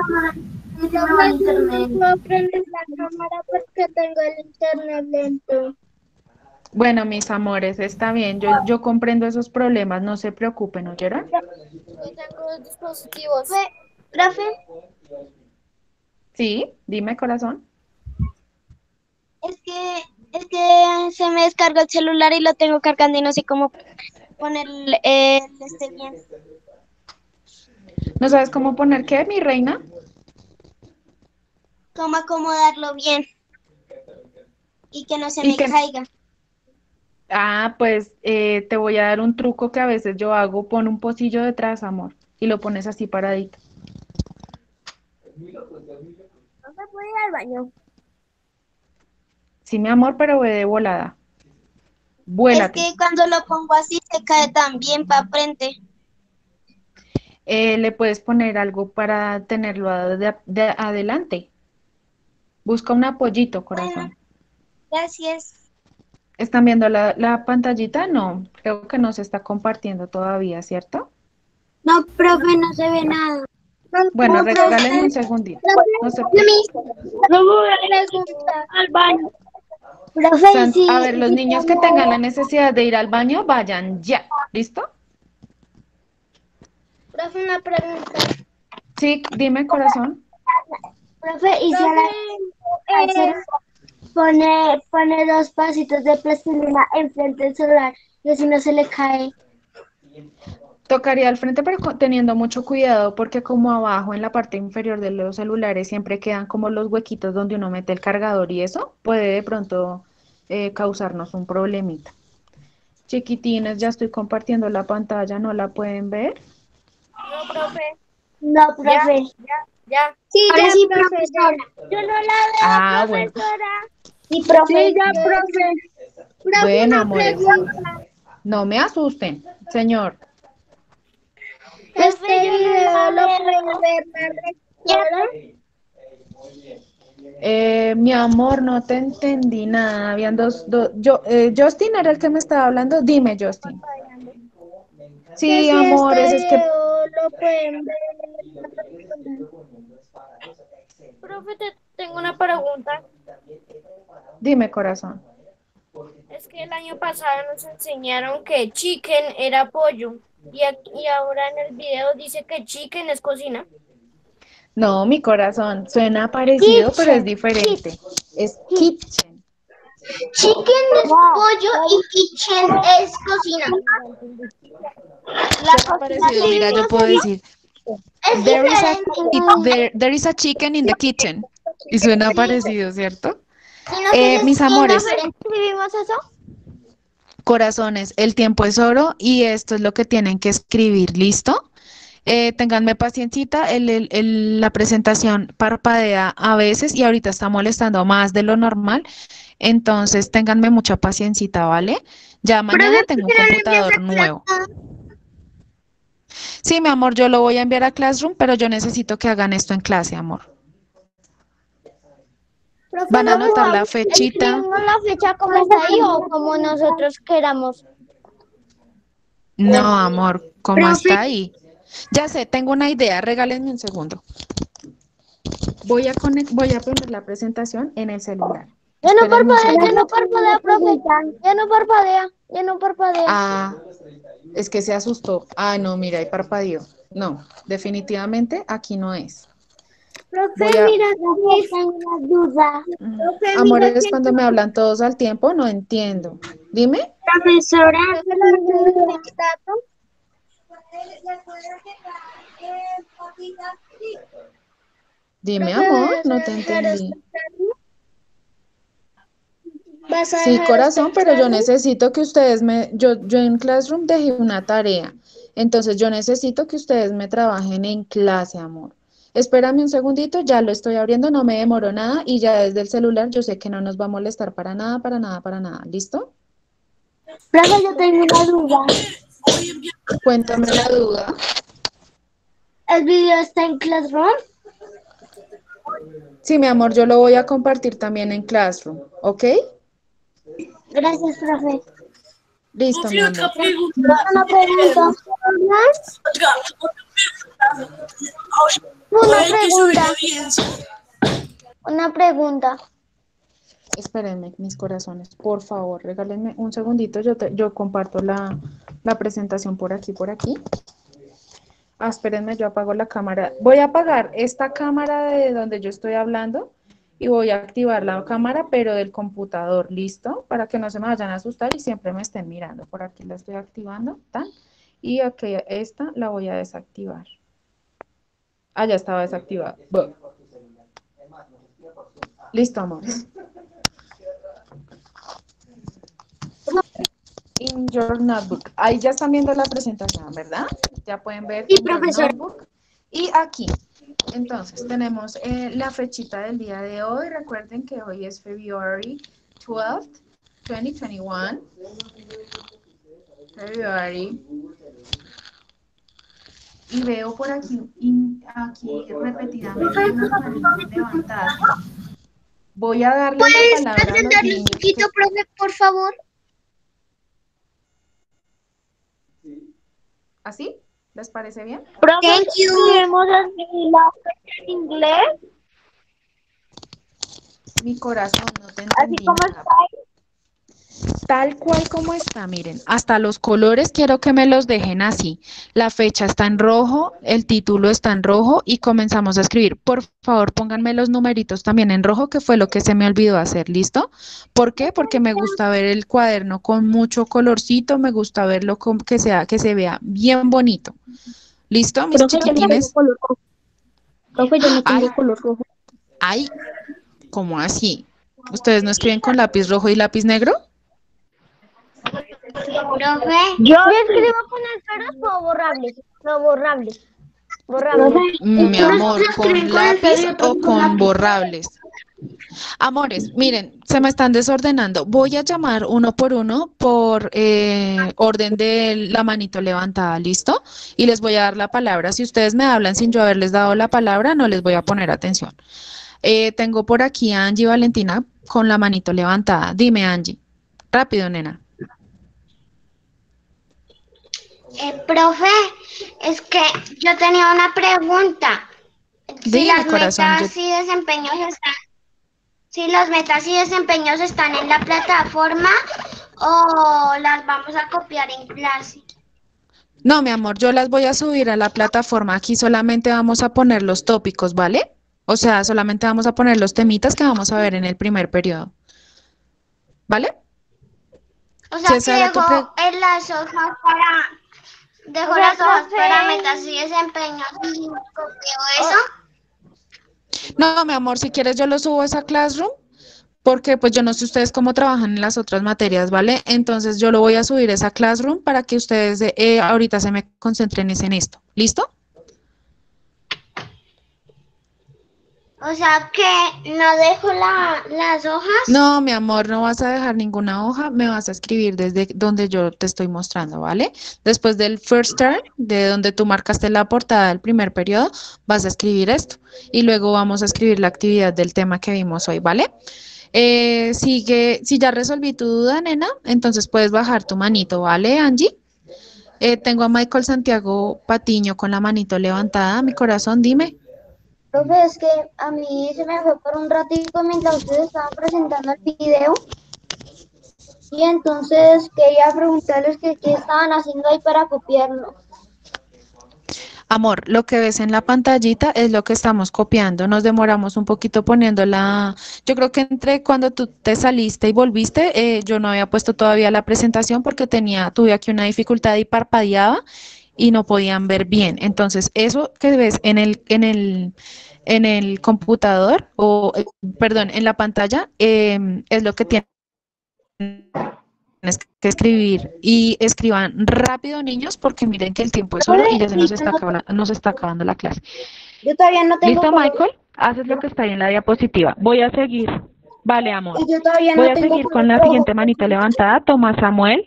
Speaker 2: la cámara porque tengo el internet lento.
Speaker 1: Bueno, mis amores, está bien. Yo comprendo esos problemas. No se preocupen, ¿oyeron?
Speaker 2: Yo tengo dispositivos. Profe,
Speaker 1: Sí, dime, corazón.
Speaker 2: es que se me descargó el celular y lo tengo cargando y no sé cómo poner bien.
Speaker 1: ¿No sabes cómo poner qué, mi reina?
Speaker 2: Cómo acomodarlo bien y que no se
Speaker 1: Y
Speaker 2: me
Speaker 1: que-
Speaker 2: caiga.
Speaker 1: Ah, pues te voy a dar un truco que a veces yo hago. Pon un pocillo detrás, amor, y lo pones así paradito.
Speaker 2: No se puede ir al baño.
Speaker 1: Sí, mi amor, pero ve de volada.
Speaker 2: Es
Speaker 1: Vuélate.
Speaker 2: que cuando lo pongo así se cae también para frente.
Speaker 1: Le puedes poner algo para tenerlo de adelante. Busca un apoyito, corazón.
Speaker 2: Gracias.
Speaker 1: ¿Están viendo la pantallita? No, creo que no se está compartiendo todavía, ¿cierto?
Speaker 2: No, profe, no se ve nada.
Speaker 1: Bueno, regálenme un segundito. No se
Speaker 2: Al baño. Profe,
Speaker 1: A ver, los niños que tengan la necesidad de ir al baño, vayan ya. ¿Listo?
Speaker 2: Profe, una pregunta.
Speaker 1: Sí, dime, corazón.
Speaker 2: Profe, y si pone 2 pasitos de plastilina enfrente del celular y así no se le cae.
Speaker 1: Tocaría al frente, pero teniendo mucho cuidado, porque como abajo en la parte inferior de los celulares siempre quedan como los huequitos donde uno mete el cargador y eso puede de pronto causarnos un problemita. Chiquitines, ya estoy compartiendo la pantalla, ¿no la pueden ver?
Speaker 2: No, profe. No, profe. Ya. Sí, ahora sí, profesora. Yo no la veo,
Speaker 1: Ah, bueno.
Speaker 2: profesora. Sí, profe. Sí, ya, profe.
Speaker 1: Bueno, amores, no me asusten, señor.
Speaker 2: Este video lo pueden ver la rectora.
Speaker 1: Mi amor, no te entendí nada. Habían Justin era el que me estaba hablando. Dime, Justin. Sí, amor, es que
Speaker 2: Lo pueden ver. Profe, tengo una pregunta.
Speaker 1: dime, corazón.
Speaker 2: Es que el año pasado nos enseñaron que chicken era pollo y ahora en el video dice que chicken es cocina.
Speaker 1: No, mi corazón, suena parecido, pero es diferente. Es kitchen.
Speaker 2: Chicken es pollo y kitchen es cocina.
Speaker 1: Suena parecido, mira, yo puedo decir, there is a chicken in the kitchen. Y suena parecido, ¿cierto? Mis amores,
Speaker 2: ¿Escribimos eso?
Speaker 1: corazones, el tiempo es oro y esto es lo que tienen que escribir, ¿listo? Ténganme paciencita, la presentación parpadea a veces y ahorita está molestando más de lo normal, entonces ténganme mucha paciencita, ¿vale? Ya mañana tengo un computador nuevo. Sí, mi amor, yo lo voy a enviar a Classroom, pero yo necesito que hagan esto en clase, amor.
Speaker 2: Profe,
Speaker 1: Van a
Speaker 2: no,
Speaker 1: anotar la fechita.
Speaker 3: ¿Escribimos la fecha como está ahí o como nosotros queramos?
Speaker 1: No, amor, ¿cómo
Speaker 2: Profe.
Speaker 1: está ahí? Ya sé, tengo una idea, regálenme un segundo. Voy a poner la presentación en el celular.
Speaker 3: Ya no
Speaker 1: Espérenme un
Speaker 3: parpadea, ya
Speaker 1: segundo.
Speaker 3: no parpadea, profe. Ya no parpadea, ya no parpadea.
Speaker 1: Ah, es que se asustó. Ah, no, mira, hay parpadeo. No, definitivamente aquí no es.
Speaker 2: Profe,
Speaker 1: Voy a-
Speaker 2: mira, profe, tengo una duda. Profe, mira
Speaker 1: Amores,
Speaker 2: que
Speaker 1: cuando me hablan todos al tiempo, no entiendo. Dime.
Speaker 2: profesora, el dato.
Speaker 1: Dime, amor, no te entendí.
Speaker 2: ¿Vas a
Speaker 1: Sí,
Speaker 2: dejar
Speaker 1: corazón,
Speaker 2: este
Speaker 1: pero yo
Speaker 2: Classroom?
Speaker 1: necesito que ustedes yo en Classroom dejé una tarea. Entonces yo necesito que ustedes me trabajen en clase, amor. Espérame un segundito, ya lo estoy abriendo, no me demoro nada y ya desde el celular yo sé que no nos va a molestar para nada, para nada, para nada. ¿Listo?
Speaker 2: Profe, yo tengo una duda.
Speaker 1: Cuéntame la duda.
Speaker 2: ¿El video está en Classroom?
Speaker 1: Sí, mi amor, yo lo voy a compartir también en Classroom, ¿ok?
Speaker 2: Gracias, profe.
Speaker 1: Listo, mi amor.
Speaker 2: Una pregunta.
Speaker 3: Una pregunta.
Speaker 1: Espérenme, mis corazones, por favor, regálenme un segundito, yo comparto la presentación por aquí, por aquí. Ah, espérenme, yo apago la cámara. Voy a apagar esta cámara de donde yo estoy hablando y voy a activar la cámara, pero del computador, ¿listo? Para que no se me vayan a asustar y siempre me estén mirando. Por aquí la estoy activando, ¿tan? Y aquí esta la voy a desactivar. Ah, ya estaba desactivada. Bueno. Listo, amores. In your notebook. Ahí ya están viendo la presentación, ¿verdad? Ya pueden ver
Speaker 2: Sí,
Speaker 1: in your
Speaker 2: profesora.
Speaker 1: notebook. Y aquí, entonces, tenemos la fechita del día de hoy. Recuerden que hoy es February 12th, 2021. February. Y veo por aquí, aquí repetidamente unas manitos levantadas. Voy a darle la palabra a los
Speaker 2: Darle un
Speaker 1: niños.
Speaker 2: poquito, profe, por favor.
Speaker 1: ¿Así? ¿Les parece bien?
Speaker 3: Profe,
Speaker 2: Thank you.
Speaker 3: ¿escribimos así la fecha en inglés?
Speaker 1: Mi corazón, no te
Speaker 3: Así
Speaker 1: entendí
Speaker 3: como
Speaker 1: nada.
Speaker 3: está ahí.
Speaker 1: Tal cual como está, miren, hasta los colores quiero que me los dejen así. La fecha está en rojo, el título está en rojo y comenzamos a escribir. Por favor, pónganme los numeritos también en rojo, que fue lo que se me olvidó hacer, ¿listo? ¿Por qué? Porque me gusta ver el cuaderno con mucho colorcito, me gusta verlo con que se vea bien bonito. ¿Listo, mis
Speaker 2: Profe, yo no tengo
Speaker 1: chiquitines?
Speaker 2: color rojo. Profe, yo no tengo
Speaker 1: Ay.
Speaker 2: color rojo.
Speaker 1: Ay, ¿cómo así? ¿Ustedes no escriben con lápiz rojo y lápiz negro?
Speaker 2: Profe.
Speaker 3: Yo escribo con esferos o borrables. No, borrables. Borrables.
Speaker 1: Mi amor,
Speaker 2: escriben
Speaker 1: ¿con
Speaker 2: con
Speaker 1: lápiz
Speaker 2: esfero y otros
Speaker 1: o
Speaker 2: con
Speaker 1: con
Speaker 2: lápiz.
Speaker 1: borrables? Amores, miren, se me están desordenando. Voy a llamar uno por orden de la manito levantada, ¿listo? Y les voy a dar la palabra. Si ustedes me hablan sin yo haberles dado la palabra, no les voy a poner atención. Tengo por aquí a Angie Valentina con la manito levantada. Dime, Angie. Rápido, nena.
Speaker 2: Profe, es que yo tenía una pregunta. Si
Speaker 1: Dime,
Speaker 2: las
Speaker 1: corazón.
Speaker 2: metas y desempeños están, si las metas y desempeños están en la plataforma o las vamos a copiar en clase.
Speaker 1: No, mi amor, yo las voy a subir a la plataforma. Aquí solamente vamos a poner los tópicos, ¿vale? O sea, solamente vamos a poner los temitas que vamos a ver en el primer periodo. ¿Vale?
Speaker 2: O sea,
Speaker 1: esa
Speaker 2: que
Speaker 1: era tu
Speaker 2: dejo en las hojas dejo
Speaker 3: O sea,
Speaker 2: las hojas
Speaker 3: profe.
Speaker 2: para metas y desempeños y copio eso.
Speaker 1: No, mi amor, si quieres yo lo subo a esa Classroom, porque pues yo no sé ustedes cómo trabajan en las otras materias, ¿vale? Entonces yo lo voy a subir a esa Classroom para que ustedes ahorita se me concentren en esto. ¿Listo?
Speaker 2: O sea que no dejo las hojas.
Speaker 1: No, mi amor, no vas a dejar ninguna hoja, me vas a escribir desde donde yo te estoy mostrando, ¿vale? Después del first turn, de donde tú marcaste la portada del primer periodo, vas a escribir esto y luego vamos a escribir la actividad del tema que vimos hoy, ¿vale? Si ya resolví tu duda, nena, entonces puedes bajar tu manito, ¿vale, Angie? Tengo a Michael Santiago Patiño con la manito levantada, mi corazón, dime.
Speaker 3: Profe, es que a mí se me fue por un ratito mientras ustedes estaban presentando el video y entonces quería preguntarles que qué estaban haciendo ahí para copiarlo.
Speaker 1: Amor, lo que ves en la pantallita es lo que estamos copiando. Nos demoramos un poquito poniéndola. Yo creo que entre cuando tú te saliste y volviste, yo no había puesto todavía la presentación porque tuve aquí una dificultad y parpadeaba y no podían ver bien. Entonces, eso que ves en el computador perdón, en la pantalla, es lo que tienes que escribir y escriban rápido, niños, porque miren que el tiempo es oro y ya nos está acabando la clase.
Speaker 3: Yo todavía no tengo
Speaker 1: ¿Listo,
Speaker 3: color.
Speaker 1: Michael? Haces lo que está ahí en la diapositiva. Voy a seguir. Vale, amor.
Speaker 3: Y yo todavía
Speaker 1: Voy
Speaker 3: no
Speaker 1: a
Speaker 3: tengo
Speaker 1: seguir
Speaker 3: color
Speaker 1: con la
Speaker 3: rojo.
Speaker 1: siguiente manito levantada. Toma, Samuel.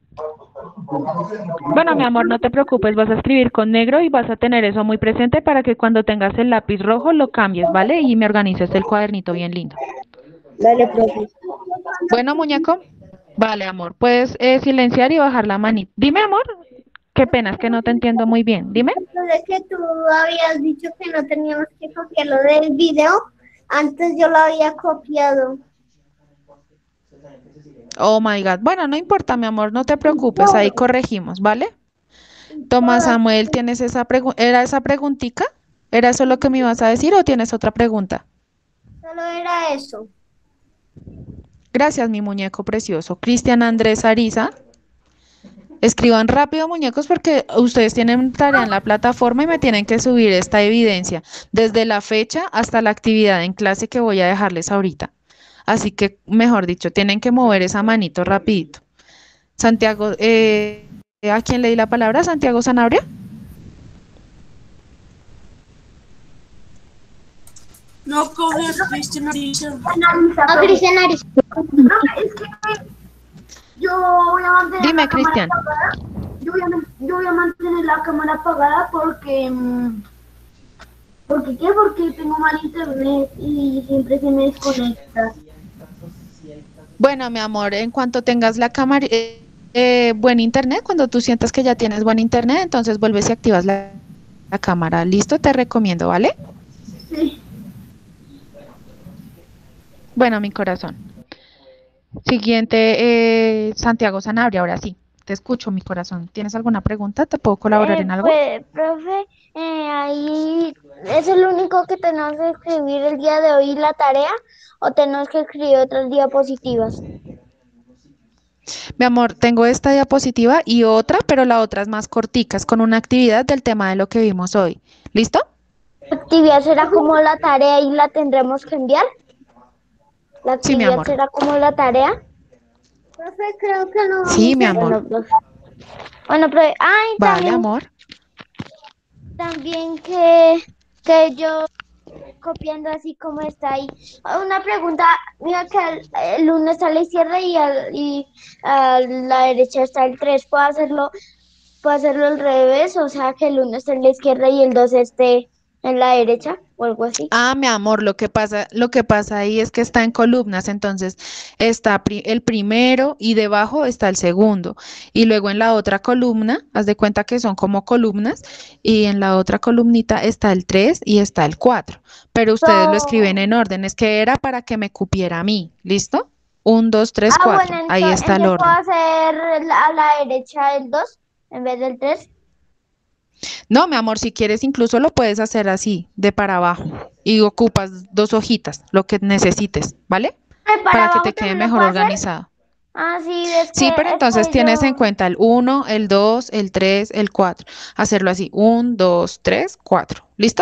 Speaker 1: Bueno, mi amor, no te preocupes, vas a escribir con negro y vas a tener eso muy presente para que cuando tengas el lápiz rojo lo cambies, ¿vale? Y me organices el cuadernito bien lindo.
Speaker 3: Dale, profe.
Speaker 1: Bueno, muñeco. Vale, amor, puedes silenciar y bajar la manita. Dime, amor. Qué pena, es que no te entiendo muy bien. Dime.
Speaker 2: Entonces que tú habías dicho que no teníamos que copiar lo del video. Antes yo lo había copiado.
Speaker 1: Oh my God. Bueno, no importa, mi amor, no te preocupes, ahí corregimos, ¿vale? Tomás Samuel, ¿tienes ¿Era esa preguntica? ¿Era eso lo que me ibas a decir o tienes otra pregunta?
Speaker 2: Solo era eso.
Speaker 1: Gracias, mi muñeco precioso. Cristian Andrés Ariza. Escriban rápido, muñecos, porque ustedes tienen tarea en la plataforma y me tienen que subir esta evidencia desde la fecha hasta la actividad en clase que voy a dejarles ahorita. Así que, mejor dicho, tienen que mover esa manito rapidito. Santiago, ¿a quién le di la palabra? ¿Santiago Sanabria?
Speaker 6: No coges Cristian Ariza.
Speaker 2: No, Cristian Ariza.
Speaker 6: Es que yo voy a mantener
Speaker 1: Dime,
Speaker 6: la cámara
Speaker 1: Cristian.
Speaker 6: apagada. Yo voy a mantener la cámara apagada porque ¿por qué? Porque tengo mal internet y siempre se me desconecta.
Speaker 1: Bueno, mi amor, en cuanto tengas la cámara, buen internet, cuando tú sientas que ya tienes buen internet, entonces vuelves y activas la cámara. ¿Listo? Te recomiendo, ¿vale?
Speaker 6: Sí.
Speaker 1: Bueno, mi corazón. Siguiente, Santiago Sanabria, ahora sí. Te escucho, mi corazón. ¿Tienes alguna pregunta? ¿Te puedo colaborar en algo?
Speaker 3: Pues, profe, ahí es el único que tenemos que escribir el día de hoy la tarea o tenemos que escribir otras diapositivas.
Speaker 1: Mi amor, tengo esta diapositiva y otra, pero la otra es más cortica, es con una actividad del tema de lo que vimos hoy. ¿Listo?
Speaker 3: ¿La actividad será como la tarea y la tendremos que enviar? ¿La
Speaker 1: Sí, mi
Speaker 3: actividad
Speaker 1: amor.
Speaker 3: será como la tarea?
Speaker 2: Profe, creo que no.
Speaker 1: Sí, mi
Speaker 3: Bueno,
Speaker 1: amor.
Speaker 3: profe. Bueno, profe,
Speaker 1: Vale, amor.
Speaker 3: también que yo copiando así como está ahí. Una pregunta, mira que el 1 está a la izquierda y a la derecha está el 3. ¿Puedo hacerlo al revés? O sea, que el 1 esté en la izquierda y el 2 esté en la derecha o algo así.
Speaker 1: Ah, mi amor, lo que pasa ahí es que está en columnas, entonces está el primero y debajo está el segundo. Y luego en la otra columna, haz de cuenta que son como columnas, y en la otra columnita está el 3 y está el 4. Pero ustedes lo escriben en orden, es que era para que me cupiera a mí, ¿listo? 1, 2, 3, 4.
Speaker 3: Bueno,
Speaker 1: Ahí está el
Speaker 3: entonces puedo
Speaker 1: orden.
Speaker 3: hacer a la derecha el 2 en vez del 3.
Speaker 1: No, mi amor, si quieres incluso lo puedes hacer así, de para abajo, y ocupas 2 hojitas, lo que necesites, ¿vale? Para que te quede mejor organizado.
Speaker 3: Ah, sí, es
Speaker 1: Sí,
Speaker 3: que,
Speaker 1: pero entonces tienes en cuenta el 1, el 2, el 3, el 4. Hacerlo así, 1, 2, 3, 4. ¿Listo?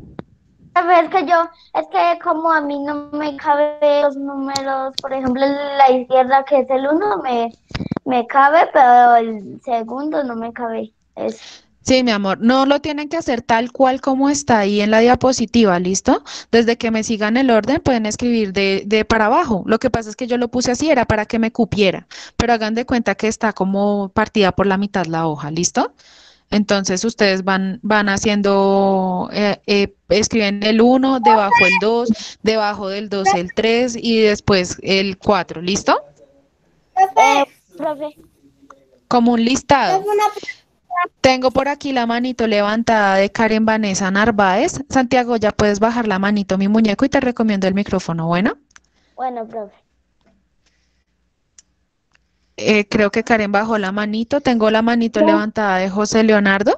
Speaker 3: es que como a mí no me cabe los números, por ejemplo, la izquierda que es el 1 me cabe, pero el segundo no me cabe.
Speaker 1: Sí, mi amor, no lo tienen que hacer tal cual como está ahí en la diapositiva, ¿listo? Desde que me sigan el orden pueden escribir de para abajo. Lo que pasa es que yo lo puse así, era para que me cupiera, pero hagan de cuenta que está como partida por la mitad la hoja, ¿listo? Entonces ustedes van haciendo, escriben el uno, debajo el 2, debajo del 2 el 3 y después el 4, ¿listo?
Speaker 3: Profe,
Speaker 1: Como un listado.
Speaker 2: Tengo una
Speaker 1: Tengo por aquí la manito levantada de Karen Vanessa Narváez. Santiago, ya puedes bajar la manito, mi muñeco, y te recomiendo el micrófono. Bueno,
Speaker 3: bueno, profe.
Speaker 1: creo que Karen bajó la manito. Tengo la manito levantada de José Leonardo.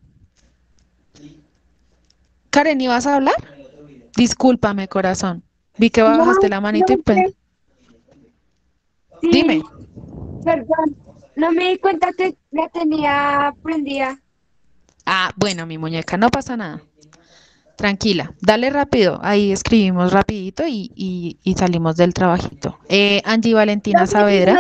Speaker 1: Karen, ¿ibas a hablar? Discúlpame, corazón. Vi que bajaste la manito y pues,
Speaker 6: Sí,
Speaker 1: dime.
Speaker 6: perdón. No me di cuenta que la tenía prendida.
Speaker 1: Ah, bueno, mi muñeca, no pasa nada. Tranquila, dale rápido. Ahí escribimos rapidito y salimos del trabajito. Angie Valentina Saavedra.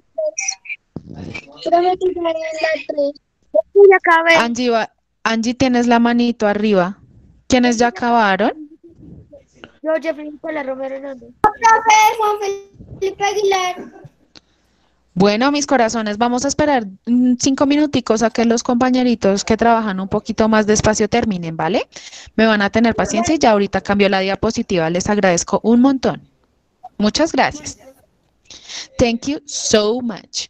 Speaker 2: Prometí en la 3.
Speaker 6: Ya acabé.
Speaker 1: Angie, tienes la manito arriba. ¿Quiénes ya acabaron?
Speaker 6: Yo, Jeffrey Nicolás Romero Hernández.
Speaker 2: Profe, Juan Felipe Aguilar.
Speaker 1: Bueno, mis corazones, vamos a esperar 5 minuticos a que los compañeritos que trabajan un poquito más despacio terminen, ¿vale? Me van a tener paciencia y ya ahorita cambio la diapositiva. Les agradezco un montón. Muchas gracias. Thank you so much.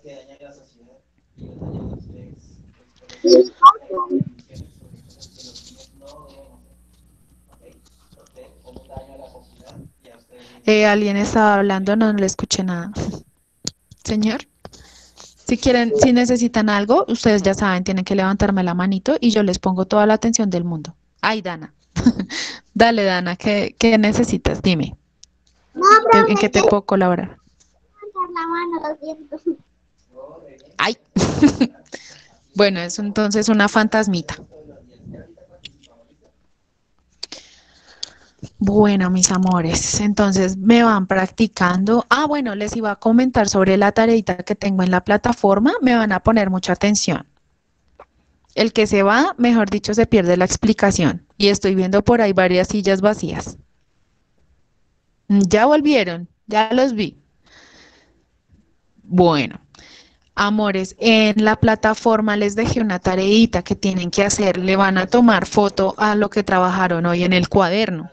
Speaker 1: Alguien estaba hablando, no le escuché nada. Señor, si quieren, si necesitan algo, ustedes ya saben, tienen que levantarme la manito y yo les pongo toda la atención del mundo. Ay, Dana. Dale, Dana, ¿qué necesitas? Dime.
Speaker 2: No,
Speaker 1: ¿En qué te puedo colaborar?
Speaker 2: levantar la mano, lo siento.
Speaker 1: Ay. Bueno, es entonces una fantasmita. Bueno, mis amores, entonces me van practicando. Ah, bueno, les iba a comentar sobre la tareita que tengo en la plataforma. Me van a poner mucha atención. El que se va, mejor dicho, se pierde la explicación. Y estoy viendo por ahí varias sillas vacías. Ya volvieron, ya los vi. Bueno, amores, en la plataforma les dejé una tareita que tienen que hacer. Le van a tomar foto a lo que trabajaron hoy en el cuaderno.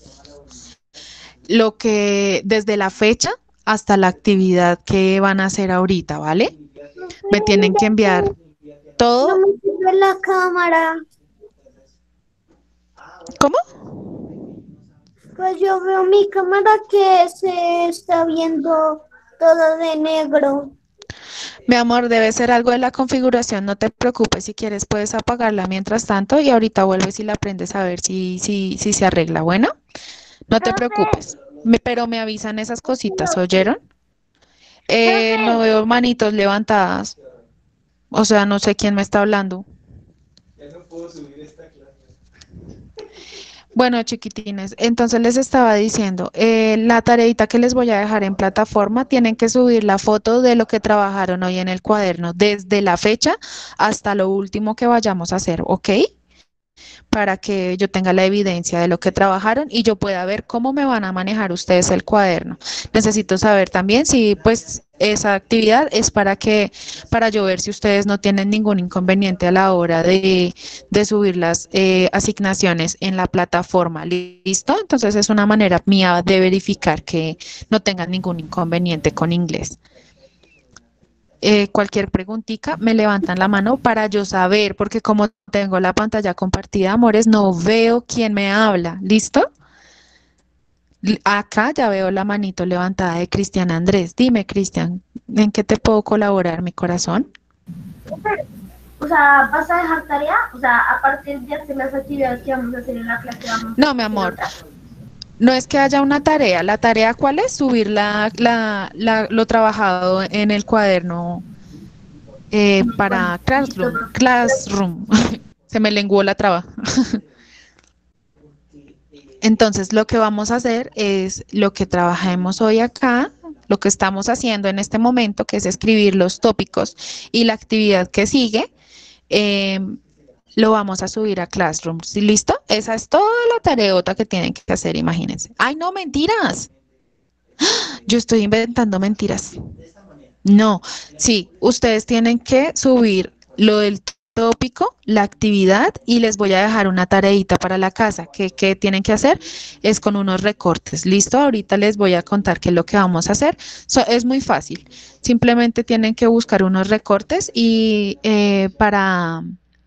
Speaker 1: Lo que desde la fecha hasta la actividad que van a hacer ahorita, ¿vale? Me tienen que enviar todo.
Speaker 2: No me sirve la cámara.
Speaker 1: ¿Cómo?
Speaker 2: Pues yo veo mi cámara que se está viendo todo de negro.
Speaker 1: Mi amor, debe ser algo de la configuración, no te preocupes, si quieres puedes apagarla mientras tanto y ahorita vuelves y la prendes a ver si se arregla, bueno, no te preocupes, pero me avisan esas cositas, ¿oyeron? No veo manitos levantadas, o sea, no sé quién me está hablando. Bueno, chiquitines, entonces les estaba diciendo, la tareita que les voy a dejar en plataforma, tienen que subir la foto de lo que trabajaron hoy en el cuaderno, desde la fecha hasta lo último que vayamos a hacer, ¿ok? Para que yo tenga la evidencia de lo que trabajaron y yo pueda ver cómo me van a manejar ustedes el cuaderno. Necesito saber también si pues esa actividad es para yo ver si ustedes no tienen ningún inconveniente a la hora de subir las asignaciones en la plataforma. ¿Listo? Entonces es una manera mía de verificar que no tengan ningún inconveniente con inglés. Cualquier preguntita, me levantan la mano para yo saber, porque como tengo la pantalla compartida, amores, no veo quién me habla. ¿Listo? Acá ya veo la manito levantada de Cristian Andrés. Dime, Cristian, ¿en qué te puedo colaborar, mi corazón?
Speaker 6: O sea, ¿vas a dejar tarea? O sea, a partir de hacer las actividades que vamos a hacer en la clase, vamos
Speaker 1: No, mi amor. No es que haya una tarea. ¿La tarea cuál es? Subir lo trabajado en el cuaderno para Classroom. Se me lenguó la traba. Entonces, lo que vamos a hacer es lo que trabajemos hoy acá, lo que estamos haciendo en este momento, que es escribir los tópicos y la actividad que sigue. lo vamos a subir a Classroom. ¿Sí, listo? Esa es toda la tareota que tienen que hacer, imagínense. ¡Ay, no, mentiras! Yo estoy inventando mentiras. No, sí, ustedes tienen que subir lo del tópico, la actividad y les voy a dejar una tareita para la casa. ¿Qué tienen que hacer? Es con unos recortes. ¿Listo? Ahorita les voy a contar qué es lo que vamos a hacer. Es muy fácil. Simplemente tienen que buscar unos recortes y para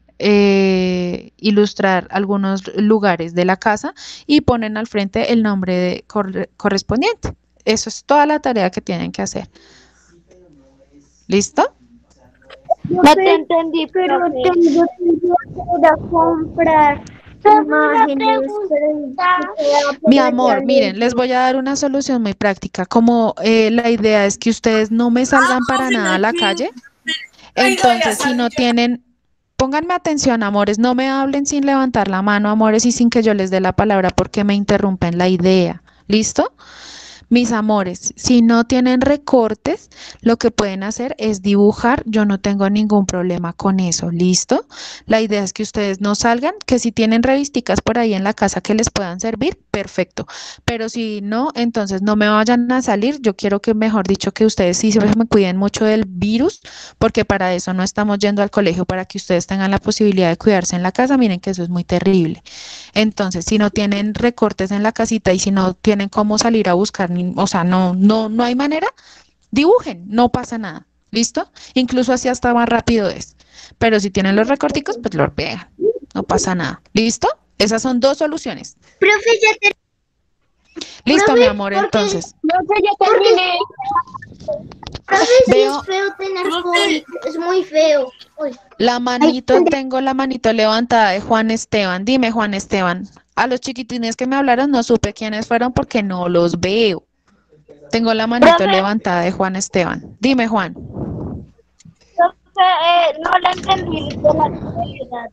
Speaker 1: ilustrar algunos lugares de la casa y ponen al frente el nombre correspondiente. Eso es toda la tarea que tienen que hacer. ¿Listo?
Speaker 3: No te entendí, pero tengo que ir a comprar imágenes.
Speaker 1: Mi amor, miren, les voy a dar una solución muy práctica. Como la idea es que ustedes no me salgan para nada a la calle, entonces si no tienen, pónganme atención, amores, no me hablen sin levantar la mano, amores, y sin que yo les dé la palabra porque me interrumpen la idea. ¿Listo? Mis amores, si no tienen recortes, lo que pueden hacer es dibujar. Yo no tengo ningún problema con eso, ¿listo? La idea es que ustedes no salgan, que si tienen revisticas por ahí en la casa que les puedan servir, perfecto. Pero si no, entonces no me vayan a salir. Yo quiero que, mejor dicho, que ustedes sí se me cuiden mucho del virus, porque para eso no estamos yendo al colegio, para que ustedes tengan la posibilidad de cuidarse en la casa. Miren que eso es muy terrible. Entonces, si no tienen recortes en la casita y si no tienen cómo salir a buscar, o sea, no hay manera, dibujen, no pasa nada, ¿listo? Incluso así hasta más rápido es. Pero si tienen los recorticos, pues los pegan, no pasa nada, ¿listo? Esas son dos soluciones.
Speaker 3: Profe, ya te...
Speaker 1: Listo,
Speaker 3: Profe,
Speaker 1: mi amor,
Speaker 3: porque-
Speaker 1: entonces.
Speaker 3: Profe, ya terminé. Profe, sí
Speaker 1: Veo-
Speaker 3: es feo tener COVID, es muy feo. Uy.
Speaker 1: Tengo la manito levantada de Juan Esteban. Dime, Juan Esteban. A los chiquitines que me hablaron no supe quiénes fueron porque no los veo. Tengo la manito
Speaker 3: Profe.
Speaker 1: levantada de Juan Esteban. Dime, Juan.
Speaker 3: Profe, no la entendí de la actividad.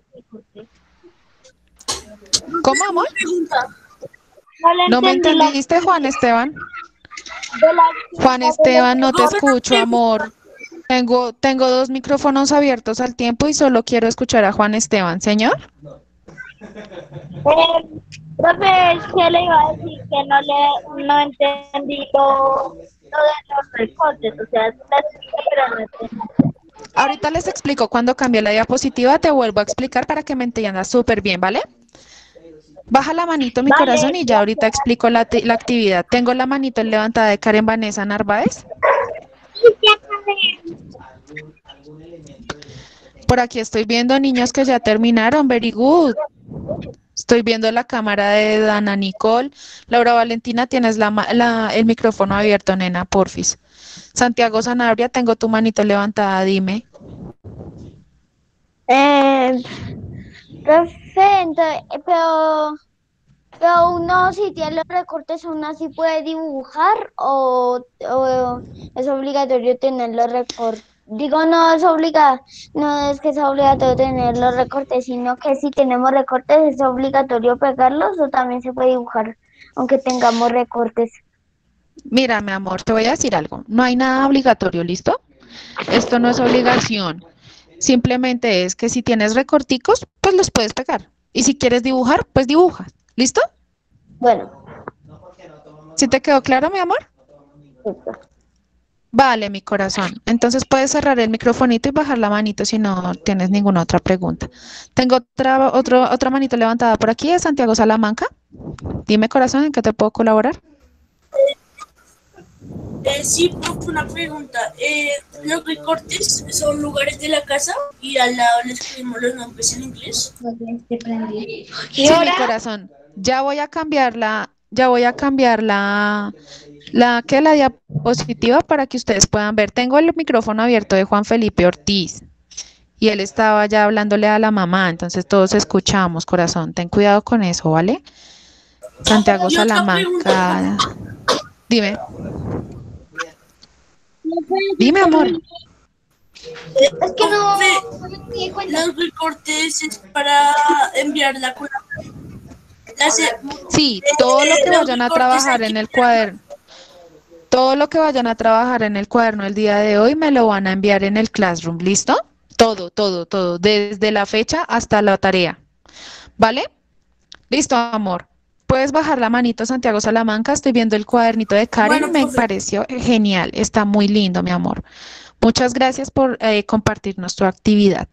Speaker 1: ¿Cómo, amor?
Speaker 3: No la
Speaker 1: ¿No me
Speaker 3: entendí la
Speaker 1: entendiste, Juan Esteban?
Speaker 3: de la actividad
Speaker 1: Juan
Speaker 3: de la-
Speaker 1: Esteban, no te escucho, amor. Tengo dos micrófonos abiertos al tiempo y solo quiero escuchar a Juan Esteban. Señor.
Speaker 3: Profe, es que le iba a decir que no entendí lo de los recortes, o sea, pero no entendí.
Speaker 1: Ahorita les explico. Cuando cambie la diapositiva, te vuelvo a explicar para que me entiendas súper bien, ¿vale? Baja la manito, mi
Speaker 3: Vale,
Speaker 1: corazón, y ya ahorita explico la actividad. Tengo la manito levantada de Karen Vanessa Narváez. Por aquí estoy viendo niños que ya terminaron. Very good. Estoy viendo la cámara de Dana Nicole. Laura Valentina, tienes el micrófono abierto, nena, porfis. Santiago Sanabria, tengo tu manito levantada, dime.
Speaker 3: Profe, entonces, pero uno si tiene los recortes, uno así puede dibujar o es obligatorio tener los recortes. Digo, no es no es que sea obligatorio tener los recortes, sino que si tenemos recortes es obligatorio pegarlos o también se puede dibujar aunque tengamos recortes.
Speaker 1: Mira, mi amor, te voy a decir algo. No hay nada obligatorio, ¿listo? Esto no es obligación. Simplemente es que si tienes recorticos, pues los puedes pegar. Y si quieres dibujar, pues dibuja. ¿Listo?
Speaker 3: Bueno,
Speaker 1: ¿Sí te quedó claro, mi amor?
Speaker 3: listo.
Speaker 1: Vale, mi corazón. Entonces puedes cerrar el microfonito y bajar la manito si no tienes ninguna otra pregunta. Tengo otra manito levantada por aquí de Santiago Salamanca. Dime, corazón, ¿en qué te puedo colaborar?
Speaker 7: Sí, profe, una pregunta. ¿Los recortes son lugares de la casa y al lado le escribimos los nombres en inglés?
Speaker 1: Sí, mi corazón. Ya voy a cambiar la diapositiva para que ustedes puedan ver. Tengo el micrófono abierto de Juan Felipe Ortiz y él estaba ya hablándole a la mamá, entonces todos escuchamos, corazón. Ten cuidado con eso, ¿vale? Santiago
Speaker 7: Y otra
Speaker 1: Salamanca. Dime. Dime, amor.
Speaker 3: Es que no
Speaker 7: Profe,
Speaker 3: me di cuenta.
Speaker 7: los recortes es para enviarla con
Speaker 1: Sí, todo lo que vayan a trabajar en el cuaderno. Todo lo que vayan a trabajar en el cuaderno el día de hoy me lo van a enviar en el Classroom, ¿listo? Todo, todo, todo, desde la fecha hasta la tarea. ¿Vale? Listo, amor. Puedes bajar la manito, Santiago Salamanca. Estoy viendo el cuadernito de Karen.
Speaker 7: Bueno,
Speaker 1: Me
Speaker 7: profe.
Speaker 1: pareció genial. Está muy lindo, mi amor. Muchas gracias por compartirnos tu actividad.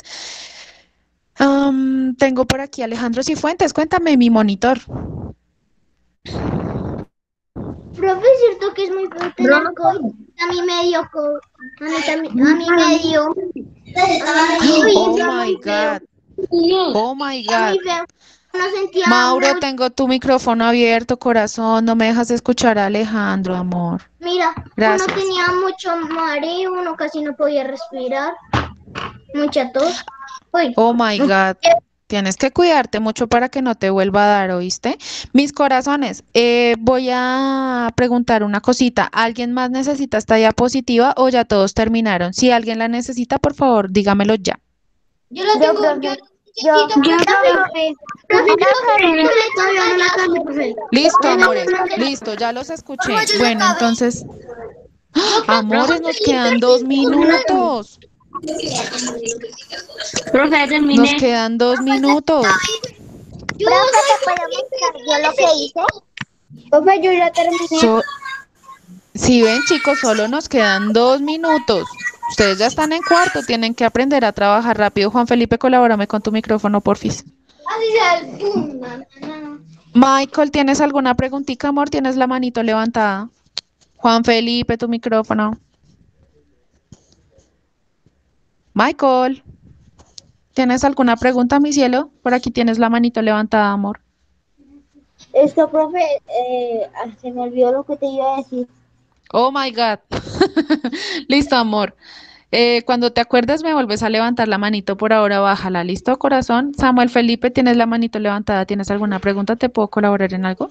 Speaker 1: Tengo por aquí a Alejandro Cifuentes. Cuéntame mi monitor.
Speaker 3: Profe, es cierto que es muy feo tener COVID. A mí me dio COVID. A mí me dio.
Speaker 1: Oh my God. Oh my God.
Speaker 3: Muy feo. No sentía
Speaker 1: Mauro,
Speaker 3: una-
Speaker 1: tengo tu micrófono abierto, corazón. No me dejas escuchar a Alejandro, amor.
Speaker 3: Mira,
Speaker 1: Gracias.
Speaker 3: uno tenía mucho mareo, uno casi no podía respirar, mucha tos. Uy,
Speaker 1: Oh my God. Tienes que cuidarte mucho para que no te vuelva a dar, ¿oíste? Mis corazones, voy a preguntar una cosita. ¿Alguien más necesita esta diapositiva o ya todos terminaron? Si alguien la necesita, por favor, dígamelo ya.
Speaker 3: yo lo tengo, profe.
Speaker 1: Listo, amores. Listo, ya los escuché. Bueno, entonces, amores, nos quedan 2 minutos. Nos quedan 2 minutos.
Speaker 3: Profe, ¿te puedo mostrar yo lo que hice? Profe, yo ya terminé.
Speaker 1: Si ven, chicos, solo nos quedan 2 minutos. Ustedes ya están en cuarto, tienen que aprender a trabajar rápido. Juan Felipe, colabórame con tu micrófono, porfis. Michael, ¿tienes alguna preguntita, amor? ¿Tienes la manito levantada? Juan Felipe, tu micrófono. Michael, ¿tienes alguna pregunta, mi cielo? Por aquí tienes la manito levantada, amor.
Speaker 3: Esto, profe, se me olvidó lo que te iba a decir.
Speaker 1: Oh my God. Listo, amor. Cuando te acuerdes, me vuelves a levantar la manito. Por ahora, bájala. ¿Listo, corazón? Samuel Felipe, ¿tienes la manito levantada? ¿Tienes alguna pregunta? ¿Te puedo colaborar en algo?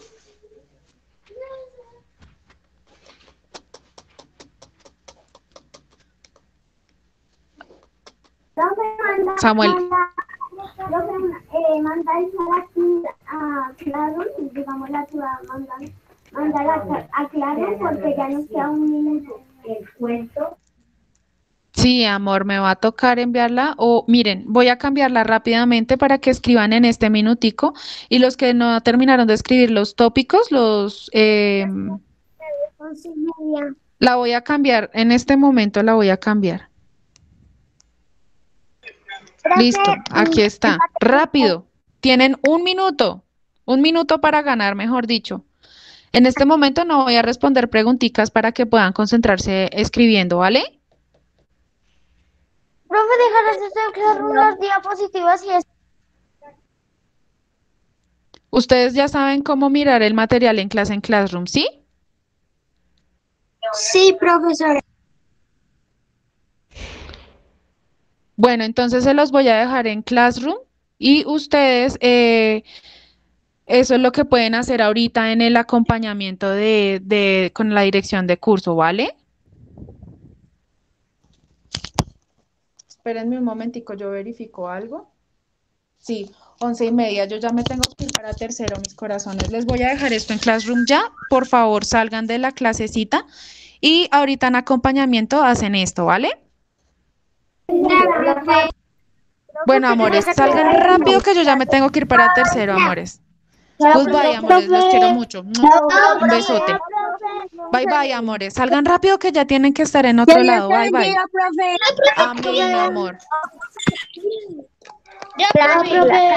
Speaker 1: Samuel.
Speaker 2: Mandar a Claro, digamos la ciudad, mandar a Claro porque ya nos queda un minuto. El cuento.
Speaker 1: Sí, amor, me va a tocar enviarla o miren, voy a cambiarla rápidamente para que escriban en este minutico y los que no terminaron de escribir los tópicos,
Speaker 3: 11:30.
Speaker 1: la voy a cambiar, en este momento la voy a cambiar. Listo, aquí está. Rápido. Tienen 1 minuto para ganar, mejor dicho. En este momento no voy a responder preguntitas para que puedan concentrarse escribiendo, ¿vale?
Speaker 3: Profe, dejarás de sacar unas diapositivas y es.
Speaker 1: Ustedes ya saben cómo mirar el material en clase en Classroom, ¿sí?
Speaker 3: Sí, profesora.
Speaker 1: Bueno, entonces se los voy a dejar en Classroom y ustedes, eso es lo que pueden hacer ahorita en el acompañamiento con la dirección de curso, ¿vale? Espérenme un momentico, yo verifico algo. Sí, 11:30, yo ya me tengo que ir para tercero, mis corazones. Les voy a dejar esto en Classroom ya. Por favor, salgan de la clasecita y ahorita en acompañamiento hacen esto, ¿vale? Bueno, amores, salgan rápido que yo ya me tengo que ir para tercero, amores. Goodbye, amores, los quiero mucho. Un besote. Bye, bye, amores. Salgan rápido que ya tienen que estar en otro lado. Bye, bye. Amén, mi amor.
Speaker 3: Chao, profe.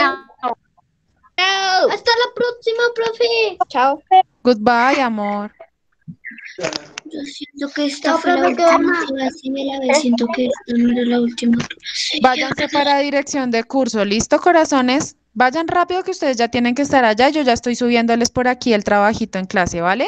Speaker 3: Hasta la próxima, profe. Chao.
Speaker 1: Goodbye, amor.
Speaker 6: Yo siento que esta fue la última clase de la vez. Siento que esta no era la última clase.
Speaker 1: Váyanse para dirección de curso. ¿Listo, corazones? Vayan rápido que ustedes ya tienen que estar allá. Yo ya estoy subiéndoles por aquí el trabajito en clase, ¿vale?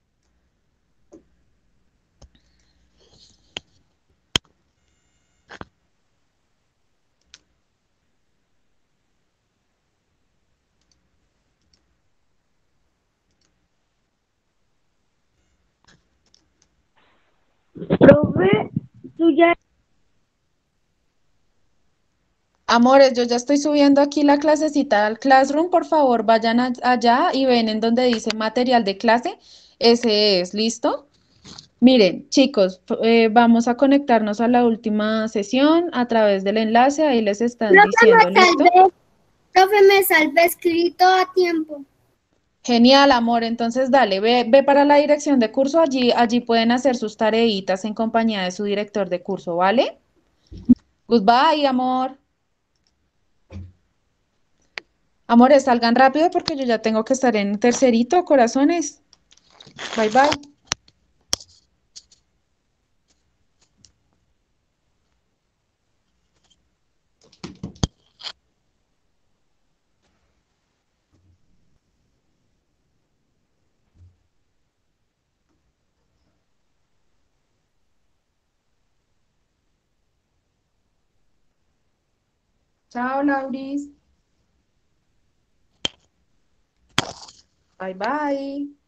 Speaker 3: Profe, tú ya.
Speaker 1: Amores, yo ya estoy subiendo aquí la clasecita al Classroom. Por favor, vayan allá y ven en donde dice material de clase. Ese es, ¿listo? Miren, chicos, vamos a conectarnos a la última sesión a través del enlace, ahí les están diciendo, ¿listo?
Speaker 3: Profe, me salvé escrito a tiempo.
Speaker 1: Genial, amor. Entonces, dale, ve para la dirección de curso. Allí pueden hacer sus tareitas en compañía de su director de curso, ¿vale? Goodbye, amor. Amores, salgan rápido porque yo ya tengo que estar en tercerito, corazones. Bye, bye. Chao, Lauris. Bye, bye.